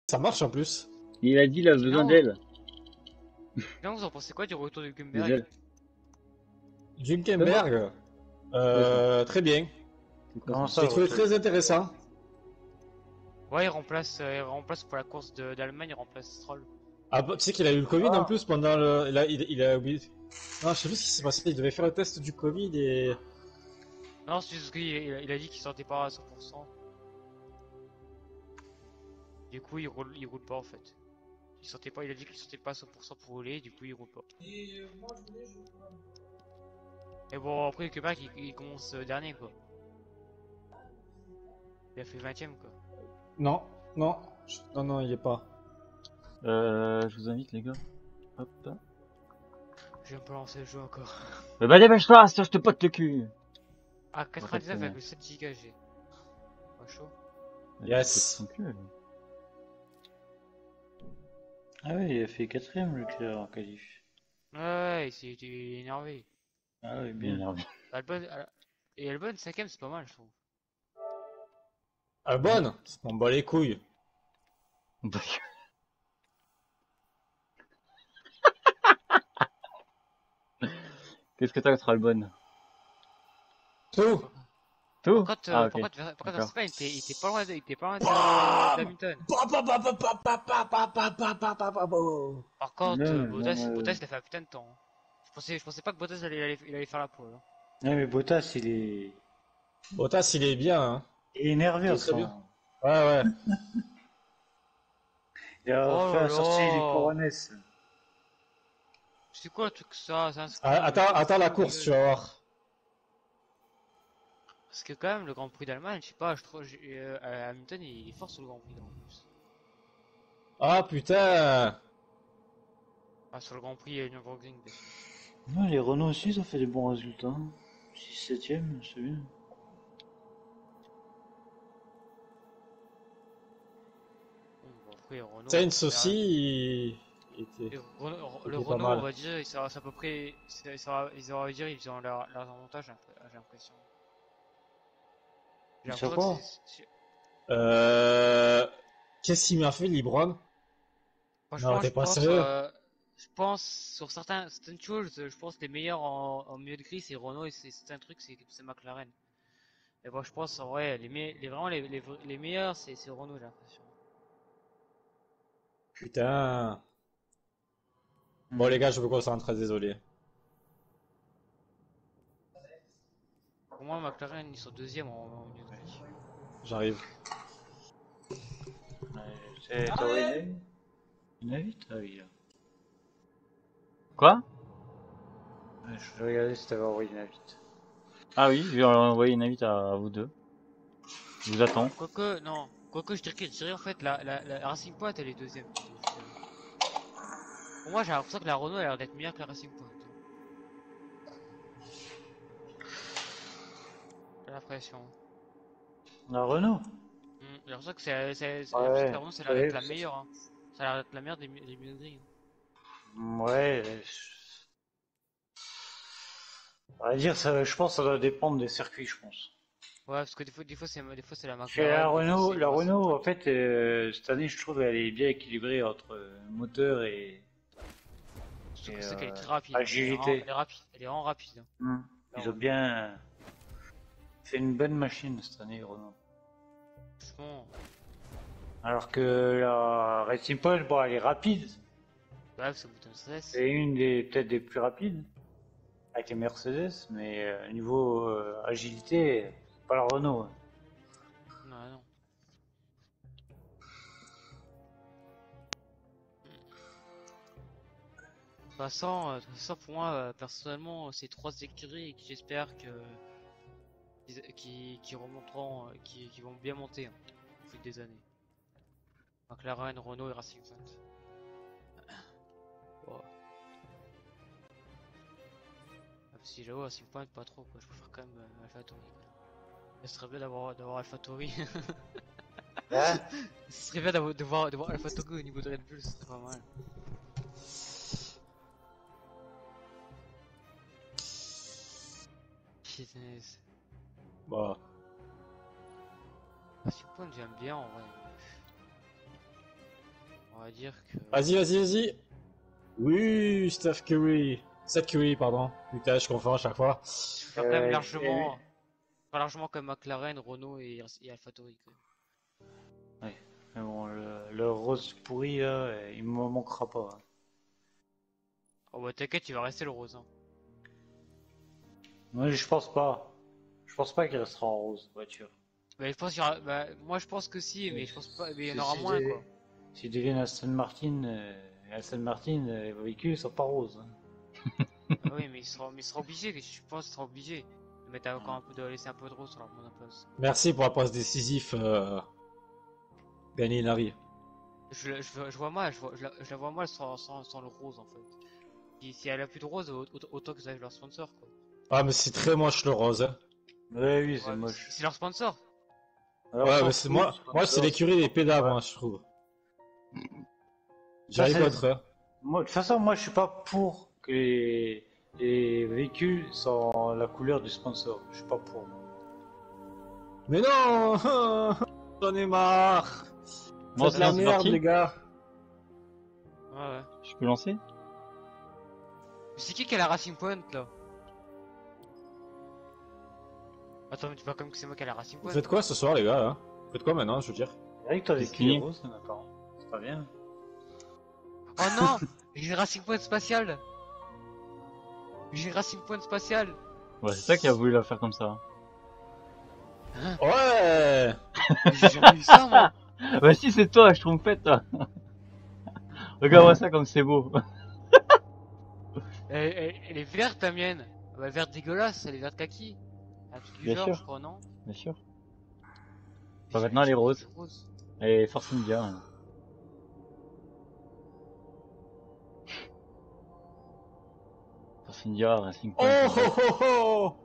Ça marche en plus. Il a dit il a besoin Non. d'aide. Sinon, vous en pensez quoi du retour de Des Gumberg? ailes. Junkenberg, très bien. C'est quoi Comment ça? ça, J'ai le trouvé retour? très intéressant. Ouais, il remplace pour la course d'Allemagne, il remplace Stroll. Ah, bah, tu sais qu'il a eu le Covid en Ah. plus pendant le. Il a oublié. Non, je sais plus ce qui s'est passé. Il devait faire le test du Covid et. Non, c'est juste qu'il a dit qu'il sortait pas à 100%. Du coup, il roule pas en fait. Il sortait pas, il a dit qu'il sortait pas à 100% pour rouler, du coup, il roule pas. Et bon, après, Gumberg, il commence dernier quoi. Il a fait 20ème quoi. Non, non, non, non, il est pas. Je vous invite les gars. Hop. Je vais pas lancer le jeu encore. Bah dépêche-toi, je te pote le cul. Ah, 99,7 Go G. Pas chaud. Yes. Ah oui, il a fait 4ème Leclerc en qualif. Ouais, il est énervé. Ah oui, Bien bien. énervé. Et Albon 5ème, c'est pas mal, je trouve. Albon, on bat les couilles. Qu'est-ce que t'as contre Albon? Tout. Tout? Par contre, Ah ok. par contre, D'accord. Verstappen, il était pas loin d'Hamilton. Par contre, Bottas, il a fait un putain de temps. Je pensais pas que Bottas il allait faire la pole. Hein. Ouais, mais Bottas, il est Bottas, il est bien. Hein. énervé Il en est ce très bien. moment. Ouais, ouais. Il a Oh fait là sortir les là! couronnes. C'est quoi le truc ça? C'est un Ah, screen. attends la course, tu vas voir. Parce que quand même, le Grand Prix d'Allemagne, je sais pas, je trouve, Hamilton, il est fort sur le Grand Prix en plus. Ah putain. Ah, sur le Grand Prix Nürburgring, bien sûr. Ouais, les Renault aussi, ils ont fait des bons résultats. 6-7ème, c'est bien. Bon, après, Renault. Sainz aussi, il était, il Le était pas Renault, on mal. va dire, c'est à peu près. Ils auraient dire, ils ont leur avantage, j'ai l'impression. J'ai Sur l'impression quoi? que c'est. Qu'est-ce qu'il m'a fait, Libron? Non, Franchement, t'es pas sérieux? je pense sur certaines choses, je pense que les meilleurs en milieu de grille, c'est Renault et c'est certains trucs, c'est McLaren. Et bon, je pense en vrai, vraiment les meilleurs, c'est Renault, j'ai l'impression. Putain. Bon, les gars, je me concentre, désolé. Pour moi, McLaren, ils sont deuxième en milieu de grille. J'arrive. T'as envoyé une invite? Ah oui, là. Quoi? Ouais, je regardais si t'avais envoyé une invite. Ah oui, je vais envoyer une invite à vous deux. Je vous attends. Quoique, non. Quoique, je dirais en fait, la Racing Point, elle est deuxième plutôt, je dirais. Pour moi, j'ai l'impression que la Renault a l'air d'être meilleure que la Racing Point. J'ai l'impression. La Renault? J'ai l'impression que j'ai l'impression que Ouais, la Renault, ça a l'air ouais, d'être la meilleure. Hein. Ça a l'air d'être la meilleure des milieux de grille. ouais. On va dire, ça, je pense que ça doit dépendre des circuits, je pense. Ouais, parce que des fois c'est la Chez la McLaren, des fois Renault, c'est la Racing En Point. fait, cette année, je trouve qu'elle est bien équilibrée entre moteur Surtout et que c'est qu'elle est très rapide. Hein. agilité. Elle est rapide. Elle est vraiment rapide. Hein. La Ils ont Renault. bien fait une bonne machine cette année, Renault. Franchement, Alors que la Racing Point, bon, elle est rapide. bref, c'est bouton de stress. C'est une des peut-être des plus rapides avec les Mercedes, mais niveau agilité, c'est pas la Renault. Hein. Non, non. De toute façon, pour moi, personnellement, c'est trois écuries qui j'espère qui remonteront, qui vont bien monter hein, au fil des années. McLaren, Renault et Racing Point. Wow. Ah, si j'avoue, Racing Point, pas trop quoi. Je préfère quand même AlphaTauri. Ce serait bien d'avoir AlphaTauri. Hein? Ce serait bien de voir AlphaTauri au niveau de Red Bull, ce serait pas mal. Punaise. Bah. Racing Point, j'aime bien en vrai. On va dire que... Vas-y. Oui, Steph Curry. Seth Curry, pardon. Putain, je confonds à chaque fois. Je préfère quand même largement... Pas largement comme McLaren, Renault et AlphaTauri. Quoi. Mais bon, le rose pourri, là, il me manquera pas. Hein. Oh bah t'inquiète, il va rester le rose. Hein. Moi, je pense pas. Je pense pas qu'il restera en rose, voiture. Bah, je pense qu'il y aura... bah, moi je pense que si, mais je pense pas... Mais il y en aura Si moins des- quoi. S'ils deviennent Aston Martin, les véhicules sont pas roses. Hein. Ah oui, mais il sera obligé, je pense qu'il sera obligé de mettre encore un peu, de laisser un peu de rose sur leur monoplace. Merci pour la passe décisif. Gagner Nari. Je vois mal, je la vois mal sans le rose en fait. Si elle a plus de rose, autant que ça aille leur sponsor quoi. Ah, mais c'est très moche le rose. Hein. Ouais, oui, c'est Ouais, mais moche. c'est leur sponsor. Alors, Ouais, s'en mais c'est fout, moi c'est l'écurie des pédales, moi, je trouve. J'arrive Ça, pas c'est- autre. Hein. Moi, de toute façon, moi, je suis pas pour que les véhicules soient la couleur du sponsor. Je suis pas pour. Mais non j'en ai marre. Bon, C'est de la c'est merde, parti. les gars. Ouais. Je peux lancer? Mais c'est qui a la Racing Point là? Attends, mais tu vois comme que c'est moi qui a la Racing Vous Point. faites quoi ce soir, les gars, là? Vous faites quoi maintenant, je veux dire? Eric, toi, avec C'est les fini. roses, d'accord. C'est pas bien. Oh non! J'ai une Racing Point spatiale! J'ai une Racing Point spatiale! Ouais, c'est toi qui a voulu la faire comme ça. Ouais. J'ai jamais vu ça moi! Bah si, c'est toi, je trompette, toi. Regarde-moi ça comme c'est beau. Elle est verte la mienne! Bah, verte dégueulasse, elle est verte kaki! Un truc du Bien genre, sûr. je crois, non? Bien sûr. Bah, maintenant, elle est rose. Et Force India. Hein. Force India, Racing Oh Point. oh oh oh.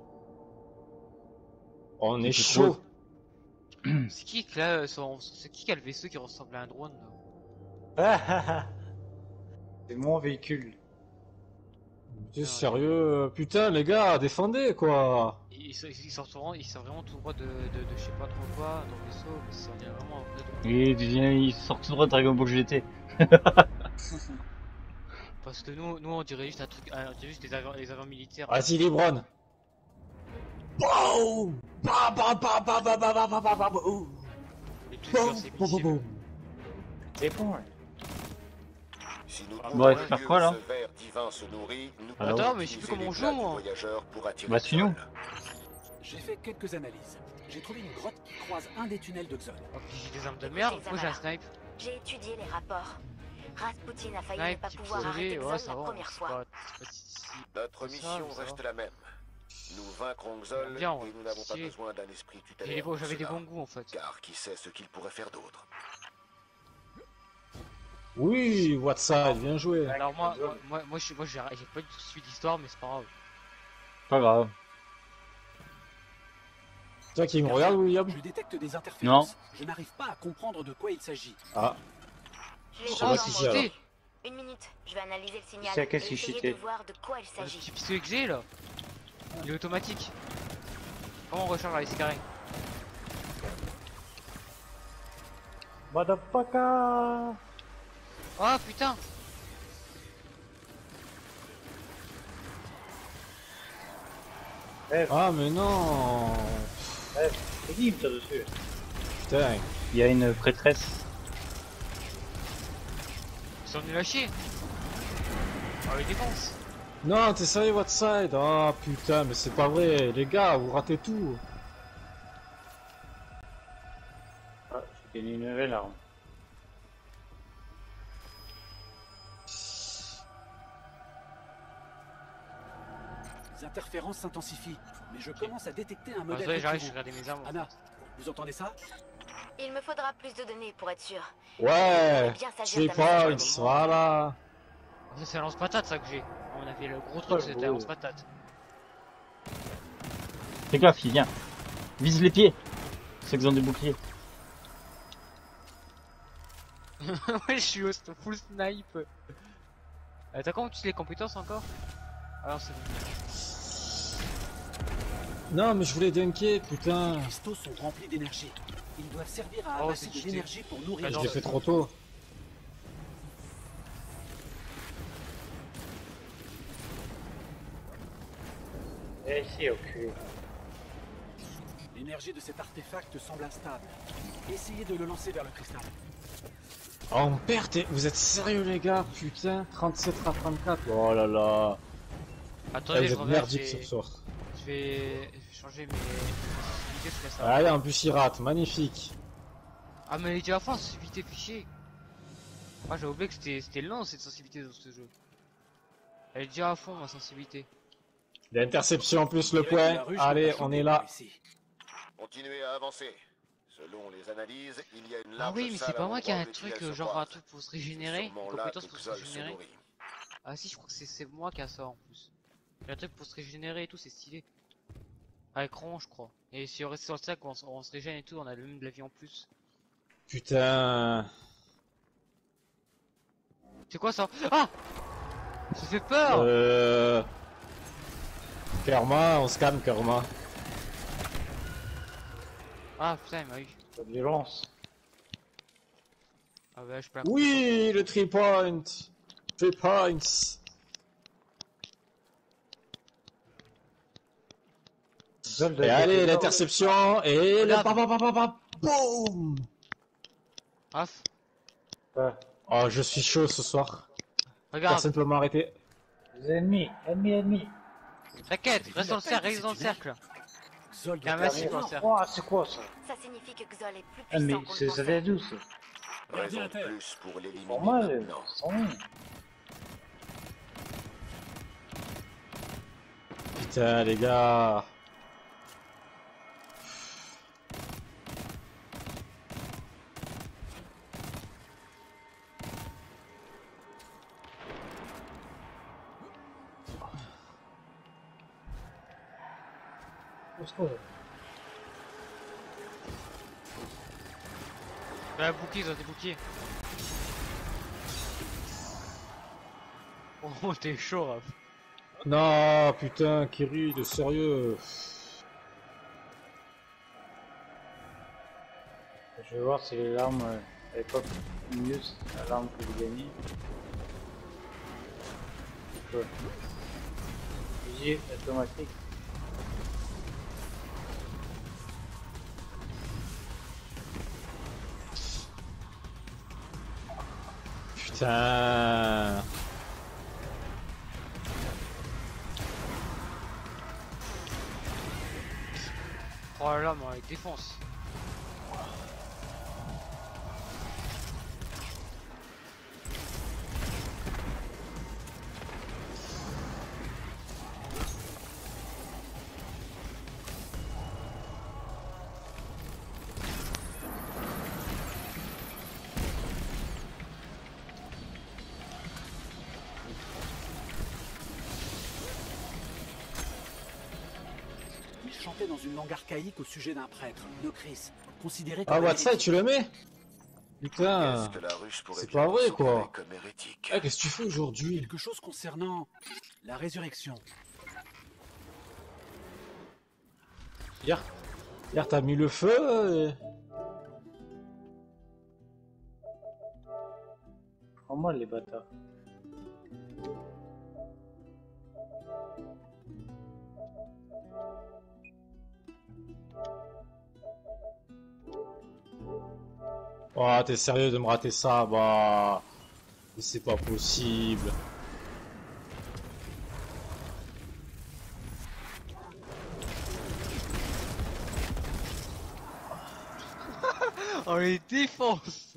On est C'est chaud. C'est qui que là, c'est qui a le vaisseau qui ressemble à un drone là? C'est mon véhicule. T'es sérieux? Putain, les gars, défendez, quoi. Ils sortent vraiment tout droit de je sais pas trop quoi, dans le vaisseau, mais ça on dirait vraiment un vrai drone. Et il sort tout droit de Dragon Ball GT. Parce que nous on dirait juste un truc, on dirait juste les avions militaires. Vas-y, Libron. Boum. Ba ba ba ba ba ba ba ba ba ba ba. Les trucs genre c'est missiles. C'est bon, ouais. Si nous Ah, trouvons bon, un il faut faire lieu quoi, où là ce ver divin se nourrit, nous Alors pouvons Attends, mais je sais plus utiliser comment les on joue, plaques moi. du voyageur pour attirer Bah, le suis-nous. sol. J'ai fait quelques analyses. J'ai trouvé une grotte qui croise un des tunnels de Xon. Oh, puis j'ai des armes de merde, pourquoi j'ai un snipe? J'ai étudié les rapports. Rasputin a failli ne Snipe, pas type pouvoir pistolet, arrêter ouais, Xon ça la va, première c'est fois. pas si... Notre C'est mission ça reste va. la même. Nous vaincrons Xol Bien, et nous n'avons pas stylé. besoin d'un esprit J'avais tutélaire des pour j'avais des cela. bons goûts en fait. Car qui sait ce qu'il pourrait faire d'autre. Oui, Watson, bien joué. Alors moi j'ai pas du tout suivi d'histoire, mais c'est pas grave. Pas grave. Toi qui me regarde, William? Je détecte des interférences. Non. Je n'arrive pas à comprendre de quoi il s'agit. Ah, Je l'ai Je sais pas pas dans qui mon c'est, alors. dos. Une minute, je vais analyser le signal C'est à et quelle essayer société de voir de quoi il Le s'agit. petit pistolet que j'ai là, il est automatique. Comment on recharge les carré? Madapaka. Oh putain! ah mais non. C'est qui ça dessus? Putain. Il y a une prêtresse. Ils sont nuls à chier! Oh les défenses! Non, t'es sérieux, Watson? Ah putain, mais c'est pas vrai. Les gars, vous ratez tout. Ah, j'ai gagné une nouvelle arme. Les interférences s'intensifient, mais je commence à détecter un Bah, modèle. ça y est, j'arrive, je récurrent. regarde mes armes. Anna, vous entendez ça? Il me faudra plus de données pour être sûr. Ouais. Bien s'agir 3 d'un points, message. voilà. Ça c'est un lance-patate ça que j'ai. On a fait le gros Oh, truc, c'était un beau. lance-patate. Fais gaffe, il vient. Vise les pieds. Ceux qui ont des boucliers. Ouais, je suis au full snipe. T'as comment tu sais les compétences encore? Alors c'est bon. Non, mais je voulais dunker, putain. Les cristaux sont remplis d'énergie. Ils doivent servir à Oh, amasser c'est de cheaté. l'énergie pour nourrir. Ah, Je non, l'ai fait trop tôt. Viens ici, ok. L'énergie de cet artefact semble instable. Essayez de le lancer vers le cristal. Oh, on perd, vous êtes sérieux les gars, putain, 37 à 34. Oh là là. Ah, Attendez, vous je êtes reviens, merdique ce soir. je vais changer mes sensibilités, je laisse ça. Allez, en plus il rate, magnifique. Ah mais elle est déjà à fond, sensibilité fichier. Ah j'ai oublié que c'était lent cette sensibilité dans ce jeu. Elle est déjà à fond ma sensibilité. L'interception plus le On dirait que la point. ruche Allez, n'a pas on chopé est là. par ici. Continuez à avancer. Selon les analyses, il y a une Ah large oui mais c'est salle pas à moi qui a un l'endroit où truc Etiel se genre un croise. truc pour se C'est régénérer, une sûrement là compétence que pour se Xol se régénérer. nourrit. Ah si je crois que c'est moi qui a ça en plus. J'ai un truc pour se régénérer et tout, c'est stylé. Avec rond je crois. Et si on reste sur le sac, on se régène et tout, on a le même de la vie en plus. Putain. C'est quoi ça? Ah! Ça fait peur! Kerma, on se calme Kerma. Ah putain il m'a eu. Pas de violence. Ah bah je peux Oui, le 3 point. 3 points. Xol doit Et être allez, d'accord. l'interception, et le Regarde. boum. Raph, Ouais. Oh, je suis chaud ce soir. regarde, Personne peut m'arrêter. Les ennemis, ennemis. t'inquiète, reste dans le cercle, reste dans le cercle. Xol Il y a un doit massif être dans le mort. cercle. Oh, c'est quoi ça? Ça signifie que Xol est plus Ah, mais puissant qu'on le ça vient pensait. d'où ça? Raison Gardien à de terre. plus pour l'éliminer Normal, maintenant. sans rien. Putain, les gars. Bah bouclier, ils ont des boucliers. Oh t'es chaud Raph. Non, putain, Kiri, de sérieux. Je vais voir si les larmes, à l'époque, mieux la larme que vous gagnez. Ouais. Fusil automatique. Putain. Oh là là, moi, il défonce. Il chantait dans une langue archaïque au sujet d'un prêtre, de Chris, considéré Ah, comme un what ça, hérétique. tu le mets? Putain. Qu'est-ce que la ruche pourrait C'est bien pas vrai, considérer quoi. comme hérétique? Ah, qu'est-ce que tu fais aujourd'hui? Quelque chose concernant la résurrection. Hier, t'as mis le feu Prends-moi les bâtards. Oh, t'es sérieux de me rater ça? Bah. Mais c'est pas possible. Oh les défenses.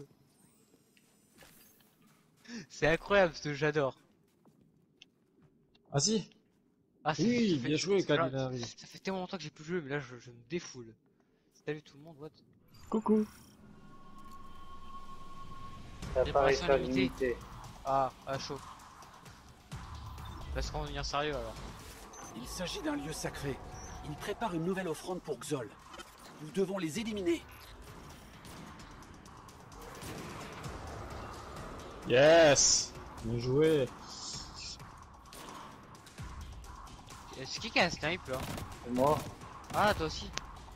C'est incroyable ce jeu, j'adore. Vas-y. Ah, Oui, bien joué, ça fait- Calinari. Ça fait tellement longtemps que j'ai plus joué, mais là je me défoule. Salut tout le monde, what? Coucou. Ça paraît Réparation pas limitée. limité. Ah, chaud. Laisse-moi devenir sérieux alors. Il s'agit d'un lieu sacré. Il prépare une nouvelle offrande pour Xol. Nous devons les éliminer. Yes. Bien joué. C'est qui a un snipe là? Et moi, Ah, toi aussi.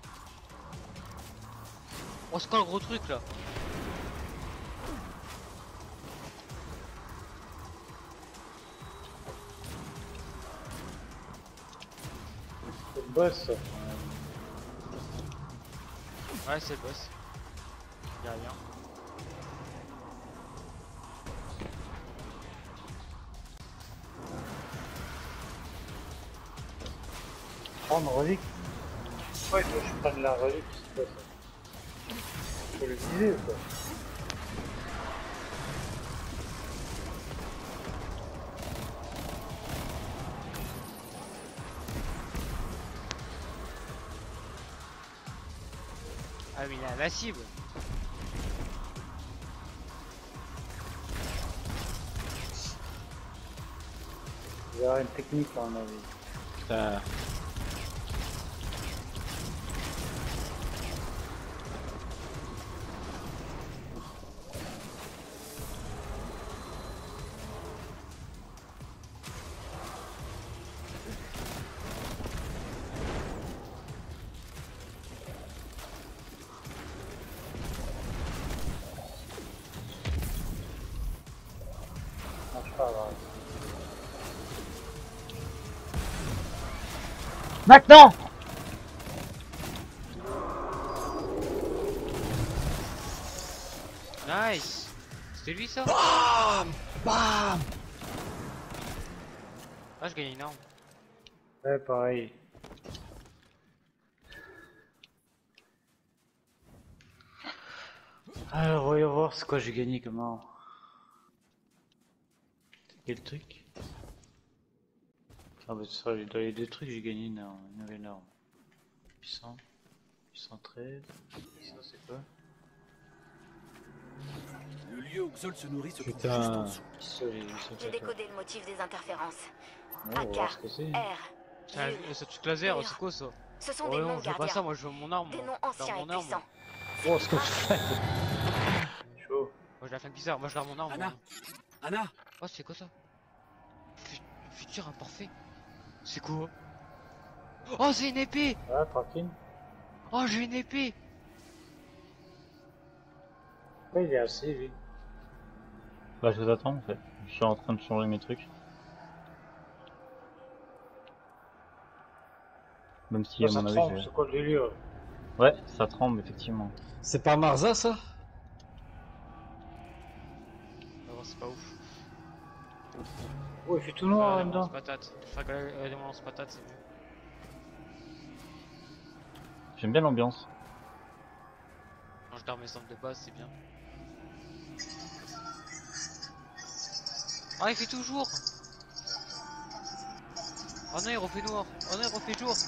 Oh, c'est quoi le gros truc là? boss. Ouais, c'est le boss. Y'a rien. Prendre relique. Ouais, il faut que je prenne la relique, c'est quoi ça? Faut le viser ou quoi? Ah, mais il a la cible. Il y aura une technique à mon avis. Putain. Marche pas là. Maintenant! Nice. C'était lui ça? Bam. Bam. Ah, je gagne une arme. Ouais, pareil. Alors, voyons voir ce que j'ai gagné comment. Quel truc? Ah bah ça, dans les deux trucs j'ai gagné une nouvelle arme. Puissant. 813. Ça c'est quoi? Le lieu où Xol se nourrit se trouve juste Putain. en dessous. Pistolet, J'ai décodé le motif des interférences. on va voir ce que c'est. R. C'est un truc laser, c'est quoi ça? Ce sont Oh des non, noms je veux pas ça, gardiens. moi je veux mon arme. Des moi. noms Je veux anciens et mon arme, puissants. Oh, ce que tu fais. Chaud. Moi je la fais bizarre, moi je garde mon arme. Anna. moi. Anna, Oh, c'est quoi ça? Futur imparfait. C'est quoi? Oh, c'est une épée! Ah, tranquille. Oh, j'ai une épée! Ouais, il est assez lui. Bah je vous attends en fait. Je suis en train de changer mes trucs. Même si à ça mon trempe, avis c'est quoi le délire? Ouais, ça tremble effectivement. C'est pas Marza ça? Oh, c'est pas ouf. Oh, il fait tout noir Des là-dedans. lance-patates. Des lance-patates, c'est mieux. J'aime bien l'ambiance. Quand je dors mes centres de base, c'est bien. Ah, il fait tout jour! Oh non, il refait noir! Oh non, il refait jour!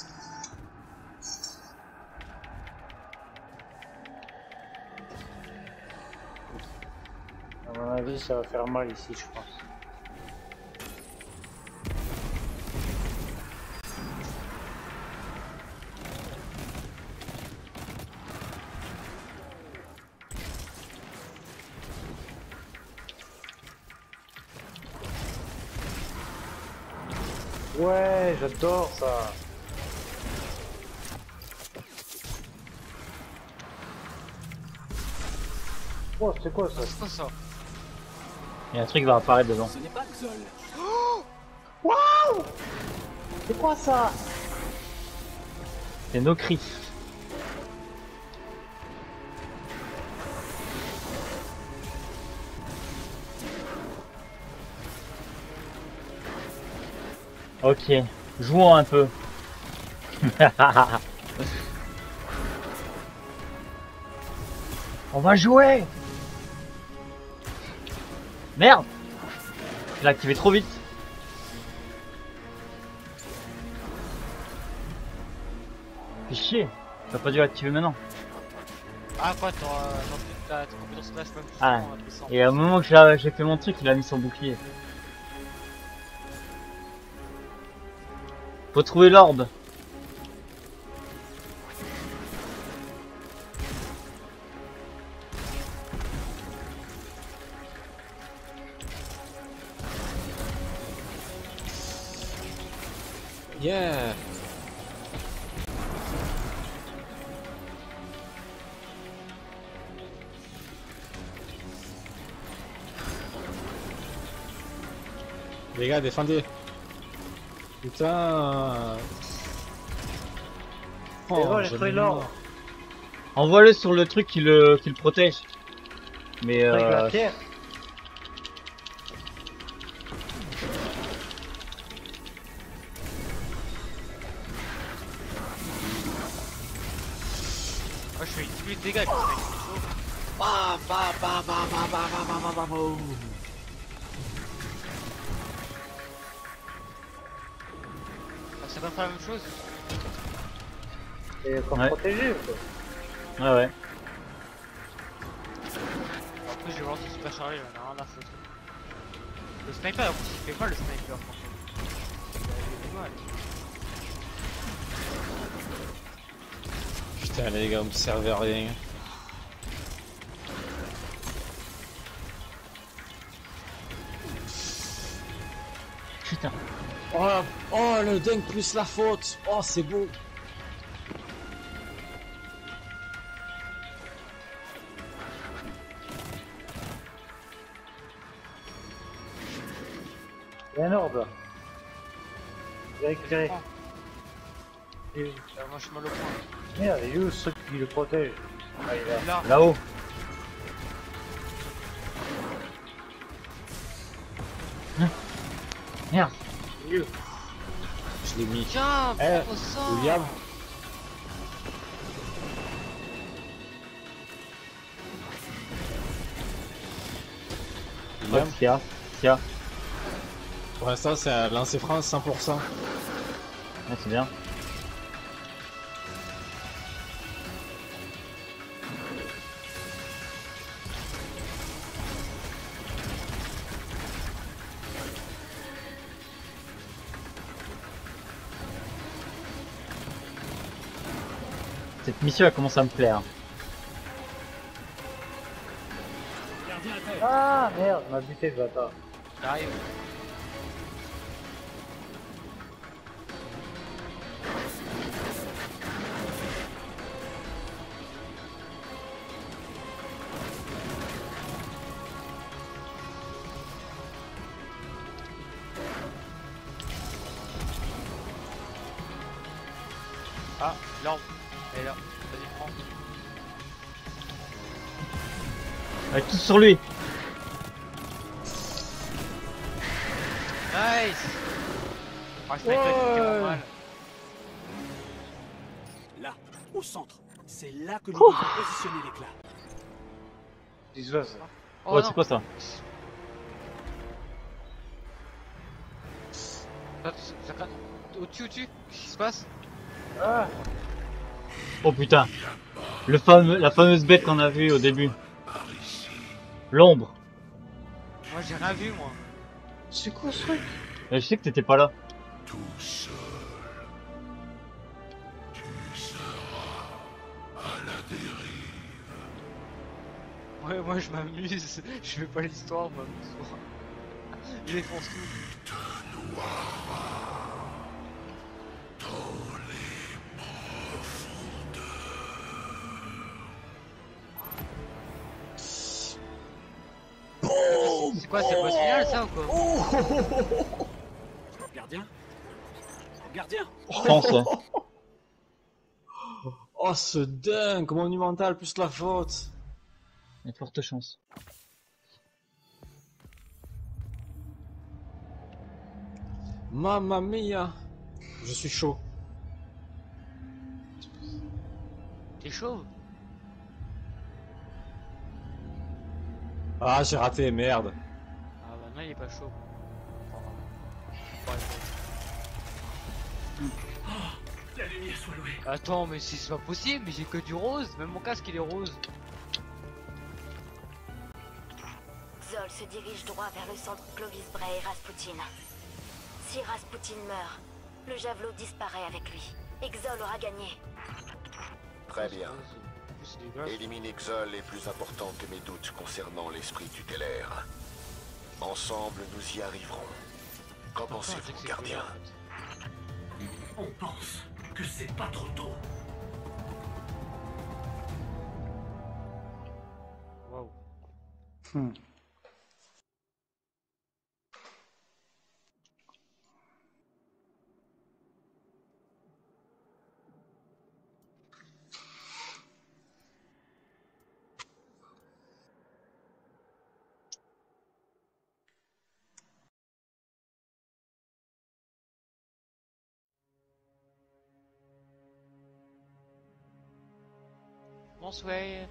À mon avis, ça va faire mal ici, je pense. Ouais, j'adore ça. Oh, c'est quoi ça? C'est quoi ça? Il y a un truc qui va apparaître dedans. ce n'est pas Xol. C'est quoi ça? C'est nos cris. Ok, jouons un peu. On va jouer. Merde, je l'ai activé trop vite. Fais chier, t'as pas dû l'activer maintenant. Ah, quoi, ta compétence slash même plus Ah, souvent, puissant. et au moment que j'ai fait mon truc, il a mis son bouclier. Faut trouver l'orbe. Yeah. Les gars, défendez. Putain. Oh, j'ai j'en trouvé ai l'or. marre. Envoie-le sur le truc qui le protège. Mais Avec la pierre. Moi je fais plus de dégâts avec le sniper, c'est chaud. Bah, bah, bah, bah, bah, bah, bah, bah, bah, bah, bah. Ah, ça donne pas la même chose. Et comme Ouais. protégé ou quoi? ouais. Après je vais voir si c'est pas chargé, j'en ai rien à foutre. Le sniper, en plus il fait mal le sniper franchement. Il fait mal. Putain, les gars, vous me servez à rien. Putain. Oh, oh, le dingue plus la faute. Oh, c'est beau. Il y a un orbe là. J'ai récupéré. Prends. Moi je suis mal au point. Merde, il est où ce truc qui le protège? Ah, il est là. Là, Là-haut. Hein. Merde. Je l'ai mis. tiens, Eh, prends ça. William. Oh, William. Tia. Pour l'instant, c'est un lancer France 100%. Ah, c'est bien. Cette mission elle commence à me plaire. Gardien à terre. Ah merde, m'a buté le bâtard. J'arrive. Ah, l'arme. Elle est là. Vas-y, prends. Avec tout sur lui. Nice. Ah, je m'avais fait vraiment mal. Là, au centre. C'est là que nous devons positionner l'éclat. Qu'est-ce qui se passe? Oh, Oh, non. c'est quoi ça? Au-dessus, au-dessus. Qu'est-ce qui se passe? Ah, Oh putain. La fameuse bête qu'on a vue au début. L'ombre. Moi j'ai rien vu, moi. c'est quoi ce truc? Je sais que t'étais pas là. Ouais, moi je m'amuse. Je fais pas l'histoire, moi. Je défonce tout. C'est quoi, c'est boss final ça ou quoi? Gardien? Gardien? Je pense, ouais. Oh, ce dingue monumental plus la faute. Il y a de fortes chances. Mamma mia. Je suis chaud. T'es chauve? Ah, j'ai raté, merde. Ah bah non, il est pas chaud. La lumière soit louée. Attends, mais c'est pas possible, mais j'ai que du rose. Même mon casque il est rose. Xol se dirige droit vers le centre Clovis Bray et Rasputin. Si Rasputin meurt, le javelot disparaît avec lui. Et Xol aura gagné. Très bien. En plus, c'est dégueulasse. Éliminer Xol est plus important que mes doutes concernant l'esprit tutélaire. Ensemble, nous y arriverons. Qu'en Pourquoi on dit pensez-vous, que c'est gardien? dégueulasse, en fait. On pense que c'est pas trop tôt. Waouh. Mon souhait.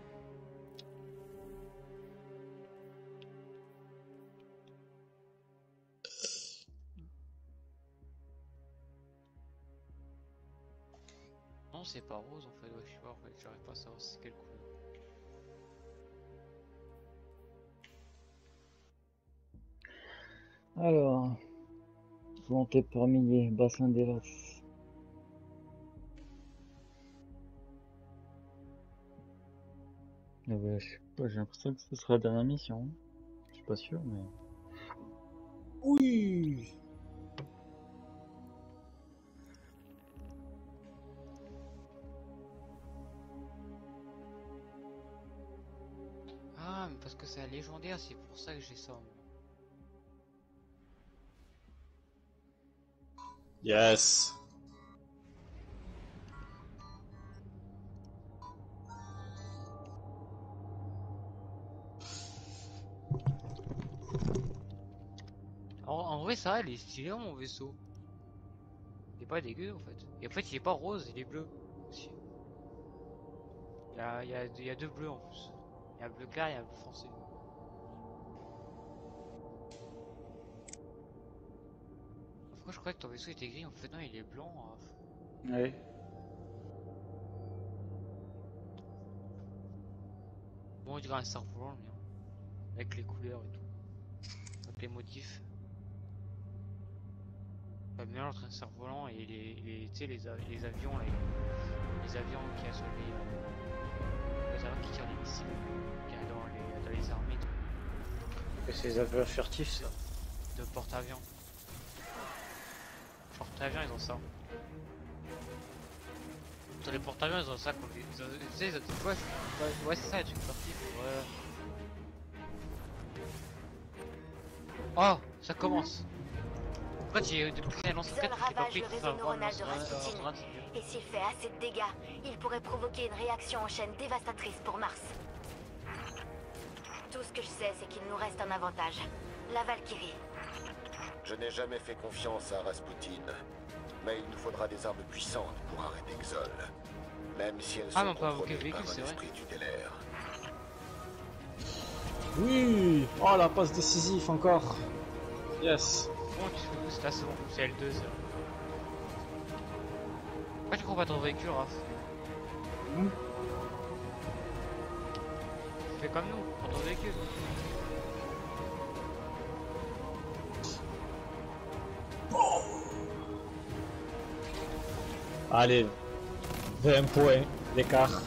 Non, c'est pas rose en fait, ouais, je sais pas, en fait, j'arrive pas à savoir c'est quelle couleur. Alors, volonté par millier, bassin d'Hélas. Ah bah, je sais pas, j'ai l'impression que ce sera la dernière mission. Je suis pas sûr, mais. Oui. Ah, mais parce que c'est un légendaire, c'est pour ça que j'ai ça. Yes. En vrai, ça, il est stylé mon vaisseau. Il est pas dégueu en fait. Et en fait, il est pas rose, il est bleu aussi. Il y a deux bleus en plus. Il y a un bleu clair et un bleu foncé. Pourquoi je croyais que ton vaisseau était gris? En fait, non, il est blanc. Oui. Bon, on dirait un cerf-volant le mien. Avec les couleurs et tout. Avec les motifs. Le mélange entre un cerf-volant et tu sais, les avions là. Les avions qui assolent les avions qui tirent des missiles. Qui est dans les armées Et c'est des avions furtifs, ça. de porte-avions. Porte-avions, ils ont ça. Dans les porte-avions, ils ont ça. Tu sais, ouais, c'est ça, les trucs furtifs. Ouais. Oh, ça commence. En fait, depuis qu'il a lancé Zol roquette, j'ai ravage compris le que réseau neuronal de Rasputin. ça Et s'il fait assez de dégâts, il pourrait provoquer une réaction en chaîne dévastatrice pour Mars. Tout ce que je sais, c'est qu'il nous reste un avantage. La Valkyrie. Je n'ai jamais fait confiance à Rasputin, mais il nous faudra des armes puissantes pour arrêter Xol. Même si elles Ah sont non, pas contrôlées véhicule, par c'est un vrai. esprit tutélaire. Oui. Oh, la passe décisive encore. Yes. Bon, tu fais coup, c'est assez bon. C'est L2 ça. Pourquoi tu crois pas ton véhicule, Raph? Fais comme nous, prends ton véhicule. Allez. 20 points d'écart.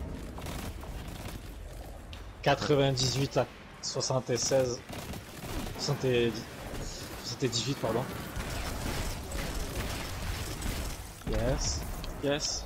98 à 76. 78, pardon. Yes. Yes.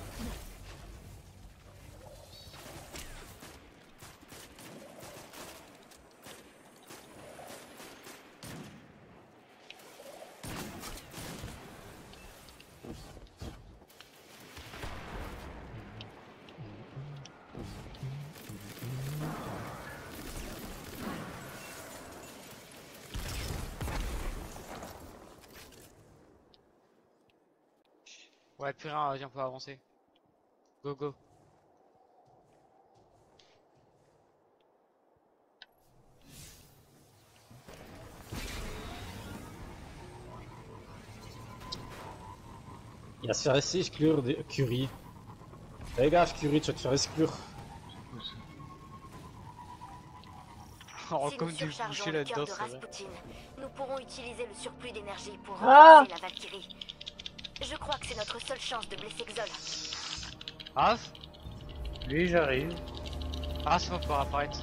Ouais, plus rien, vas-y, on peut avancer. Go, go. Il va se faire exclure des Curie. Fais gaffe, Curie, tu vas te faire exclure. Oh, Si comme nous du surchargeons boucher le cœur là-dedans, de c'est vrai. Rasputin, nous pourrons utiliser le surplus d'énergie pour Ah renforcer la Valkyrie. Je crois que c'est notre seule chance de blesser Xol. Raph? Lui, j'arrive. Ah, c'est bon, pour apparaître.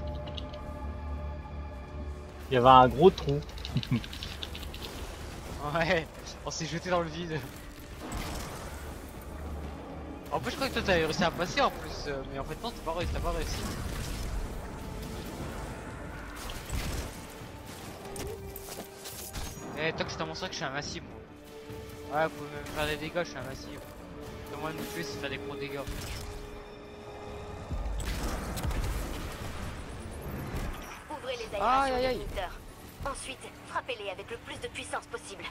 Il y avait un gros trou. Ouais, on s'est jeté dans le vide. En plus, je crois que toi t'avais réussi à passer en plus, mais en fait, non, t'as pas réussi. Eh, toi que je t'ai montré que je suis un massif. Ouais, vous pouvez même faire des dégâts, je suis un massif. Le moyen de nous tuer, c'est faire des gros dégâts. Ouvrez les Aïe, aérations aïe, aïe. définiteurs. Ensuite, frappez-les avec le plus de puissance possible.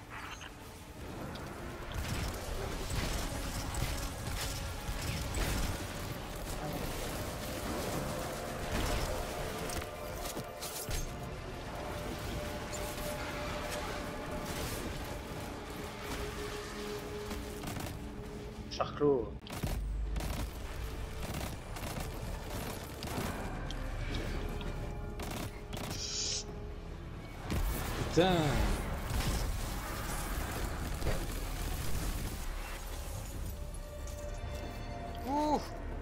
Charclos. Putain. Ouh.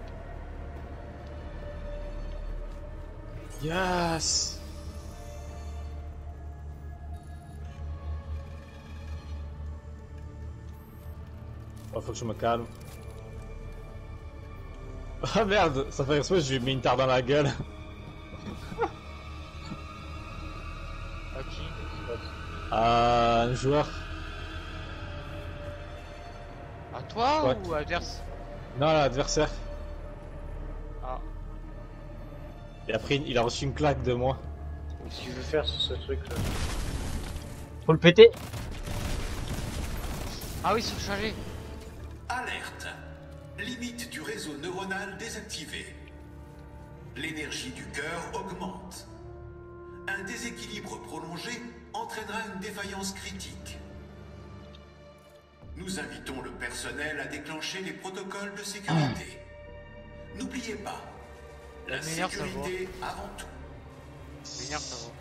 Yes. Oh, faut que je me calme. Ah merde, ça fait exprès, je lui ai mis une tarte dans la gueule. À qui? À un joueur. À toi Ouais. ou à adverse? Non, à l'adversaire. Ah. Et après, il a reçu une claque de moi. Qu'est-ce qu'il veut faire sur ce truc là? Faut le péter. Ah oui, surchargé. Alerte. Limite du réseau neuronal désactivée. L'énergie du cœur augmente. Un déséquilibre prolongé entraînera une défaillance critique. Nous invitons le personnel à déclencher les protocoles de sécurité. N'oubliez pas, la meilleur sécurité avant tout. Vénère, ça va.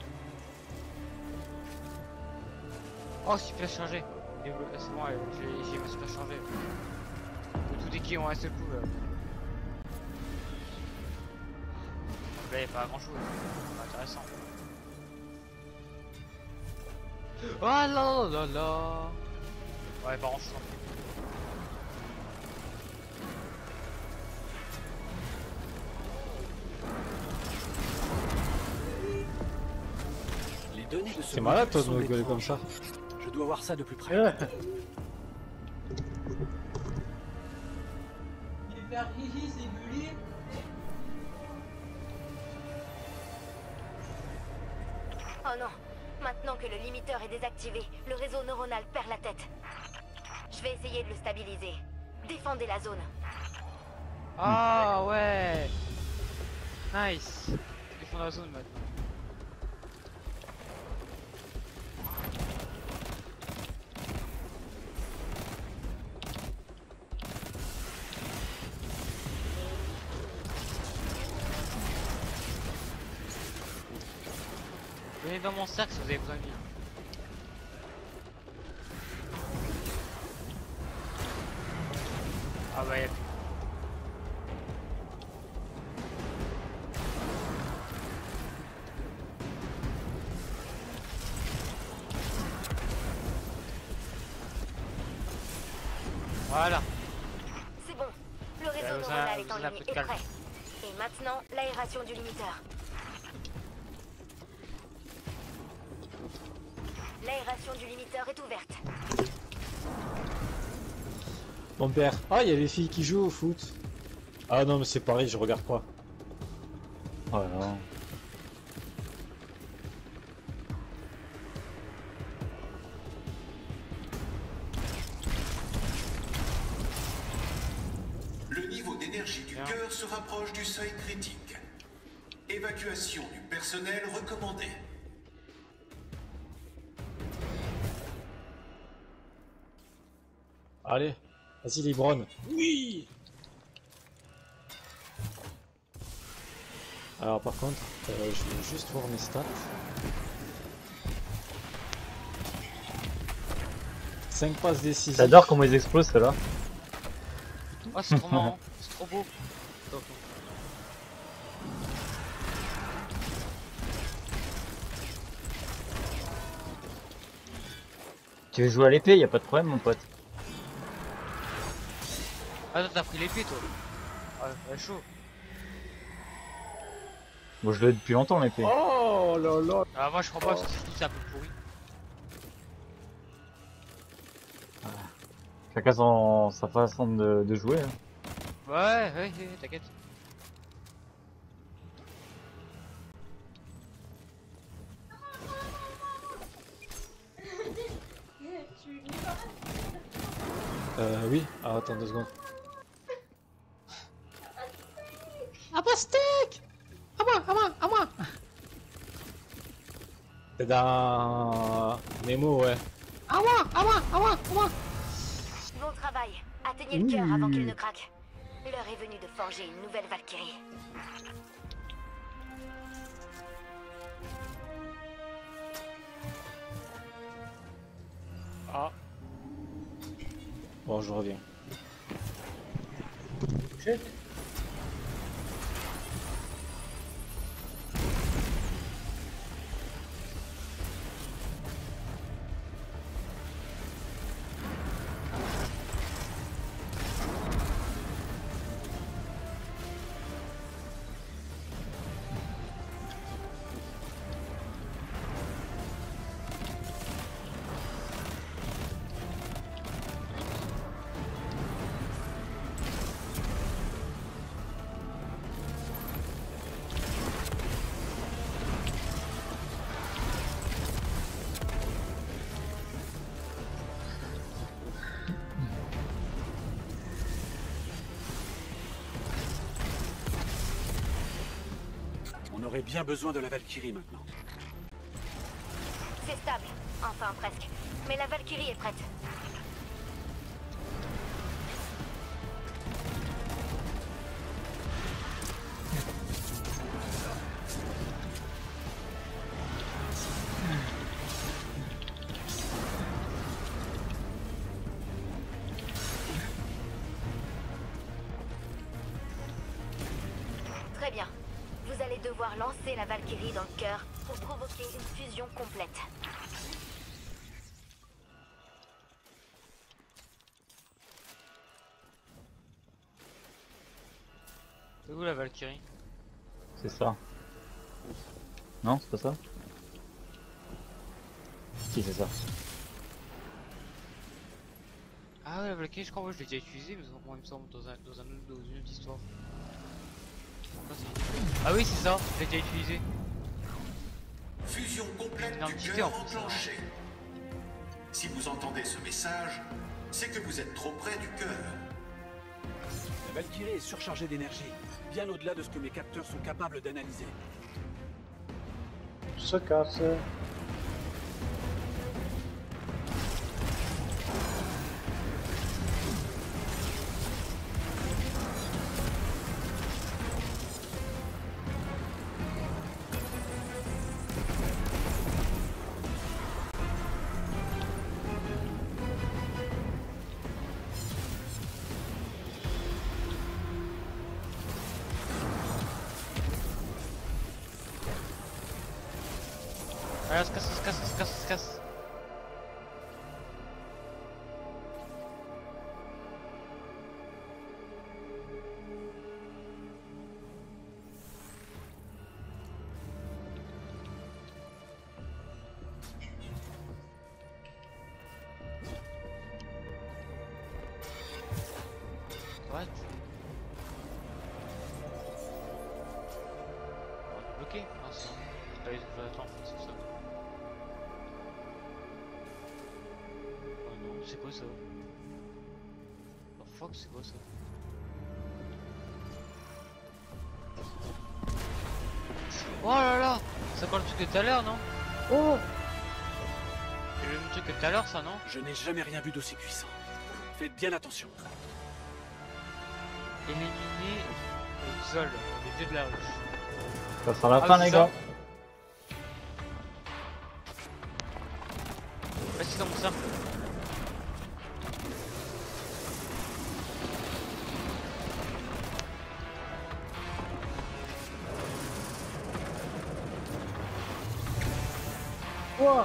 Oh, super chargé. C'est bon, j'ai ma super chargé. Tout est qui ont un seul coup. Là, y'a pas grand chose. Pas intéressant. Oh là là là. Ouais, pas grand chose. Les données de ce T'es malade toi de module me sont gueuler étranges. comme ça. Je dois voir ça de plus près. Oh non. Maintenant que le limiteur est désactivé, le réseau neuronal perd la tête. Je vais essayer de le stabiliser. Défendez la zone. Ah ouais. Nice. Défendre la zone maintenant. Venez dans mon cercle si vous avez besoin de vie. Ah bah y'a plus. Voilà. C'est bon. Le réseau vous neuronal avez est en un ligne peu de et calme. prêt. Et maintenant, l'aération du limiteur. L'aération du limiteur est ouverte. Mon père. Ah, il y a les filles qui jouent au foot. Ah non, mais c'est pareil, je regarde pas. Oh non. Le niveau d'énergie du Bien. cœur se rapproche du seuil critique. Évacuation du personnel recommandée. Allez, vas-y Libron. Oui. Alors par contre, je vais juste voir mes stats. 5 passes décisives. J'adore comment ils explosent ceux-là. Oh, c'est trop marrant. C'est trop beau. Top. Tu veux jouer à l'épée, y a pas de problème mon pote. Ah, toi, t'as pris l'épée, toi. Ah, ouais, chaud. Bon, je l'ai depuis longtemps l'épée. Oh là là. Ah, moi, je crois pas parce que je trouve que c'est un peu pourri. Chacun sa façon de jouer. Hein. Ouais, ouais, t'inquiète. Oui. Ah, attends 2 secondes. Ah, pastèque. À moi. C'est dans Nemo, ouais. À moi. Bon travail. À Éteignez le cœur avant qu'il ne craque. L'heure est venue de forger une nouvelle Valkyrie. Ah, Bon, je reviens. Chut. On aurait bien besoin de la Valkyrie maintenant. C'est stable. Enfin, presque. Mais la Valkyrie est prête. Très bien. Vous allez devoir lancer la Valkyrie dans le cœur pour provoquer une fusion complète. c'est où la Valkyrie? C'est ça. Non, c'est pas ça. Si, c'est ça. Ah ouais, la Valkyrie, je crois que je l'ai déjà utilisée, mais moi il me semble dans une autre histoire. Ah oui, c'est ça, je l'ai déjà utilisé. Fusion complète Non, du petit cœur en plus, hein. enclenchée. Si vous entendez ce message, c'est que vous êtes trop près du cœur. La Valkyrie est surchargée d'énergie, bien au-delà de ce que mes capteurs sont capables d'analyser. Se casse. Allez, on se casse, on se casse, on se casse, on se casse. Ouais, tu... On est bloqué? Non, c'est pas les attends, c'est ça. Oh non, c'est quoi ça? Oh fuck, c'est quoi ça? Oh là là! C'est pas le truc de tout à l'heure, non? Oh! C'est le même truc que tout à l'heure, ça, non? Je n'ai jamais rien vu d'aussi puissant. Faites bien attention. Éliminer Xol, les dieux de la ruche. Ça sera la Ah, fin, c'est les ça. gars. Vas-y dans mon cercle. Quoi?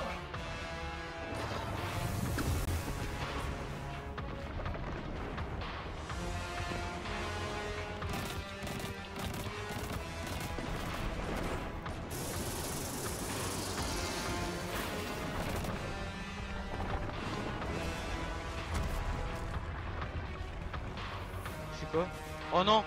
C'est quoi? Oh non!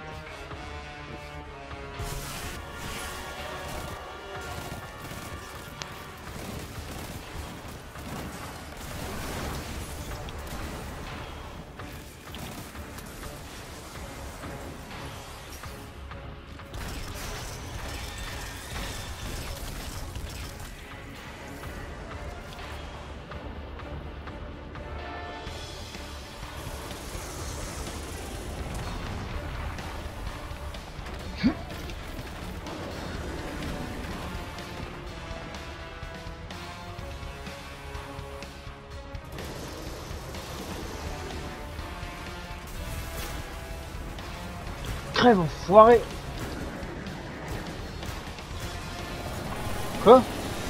Crève, enfoiré. Quoi?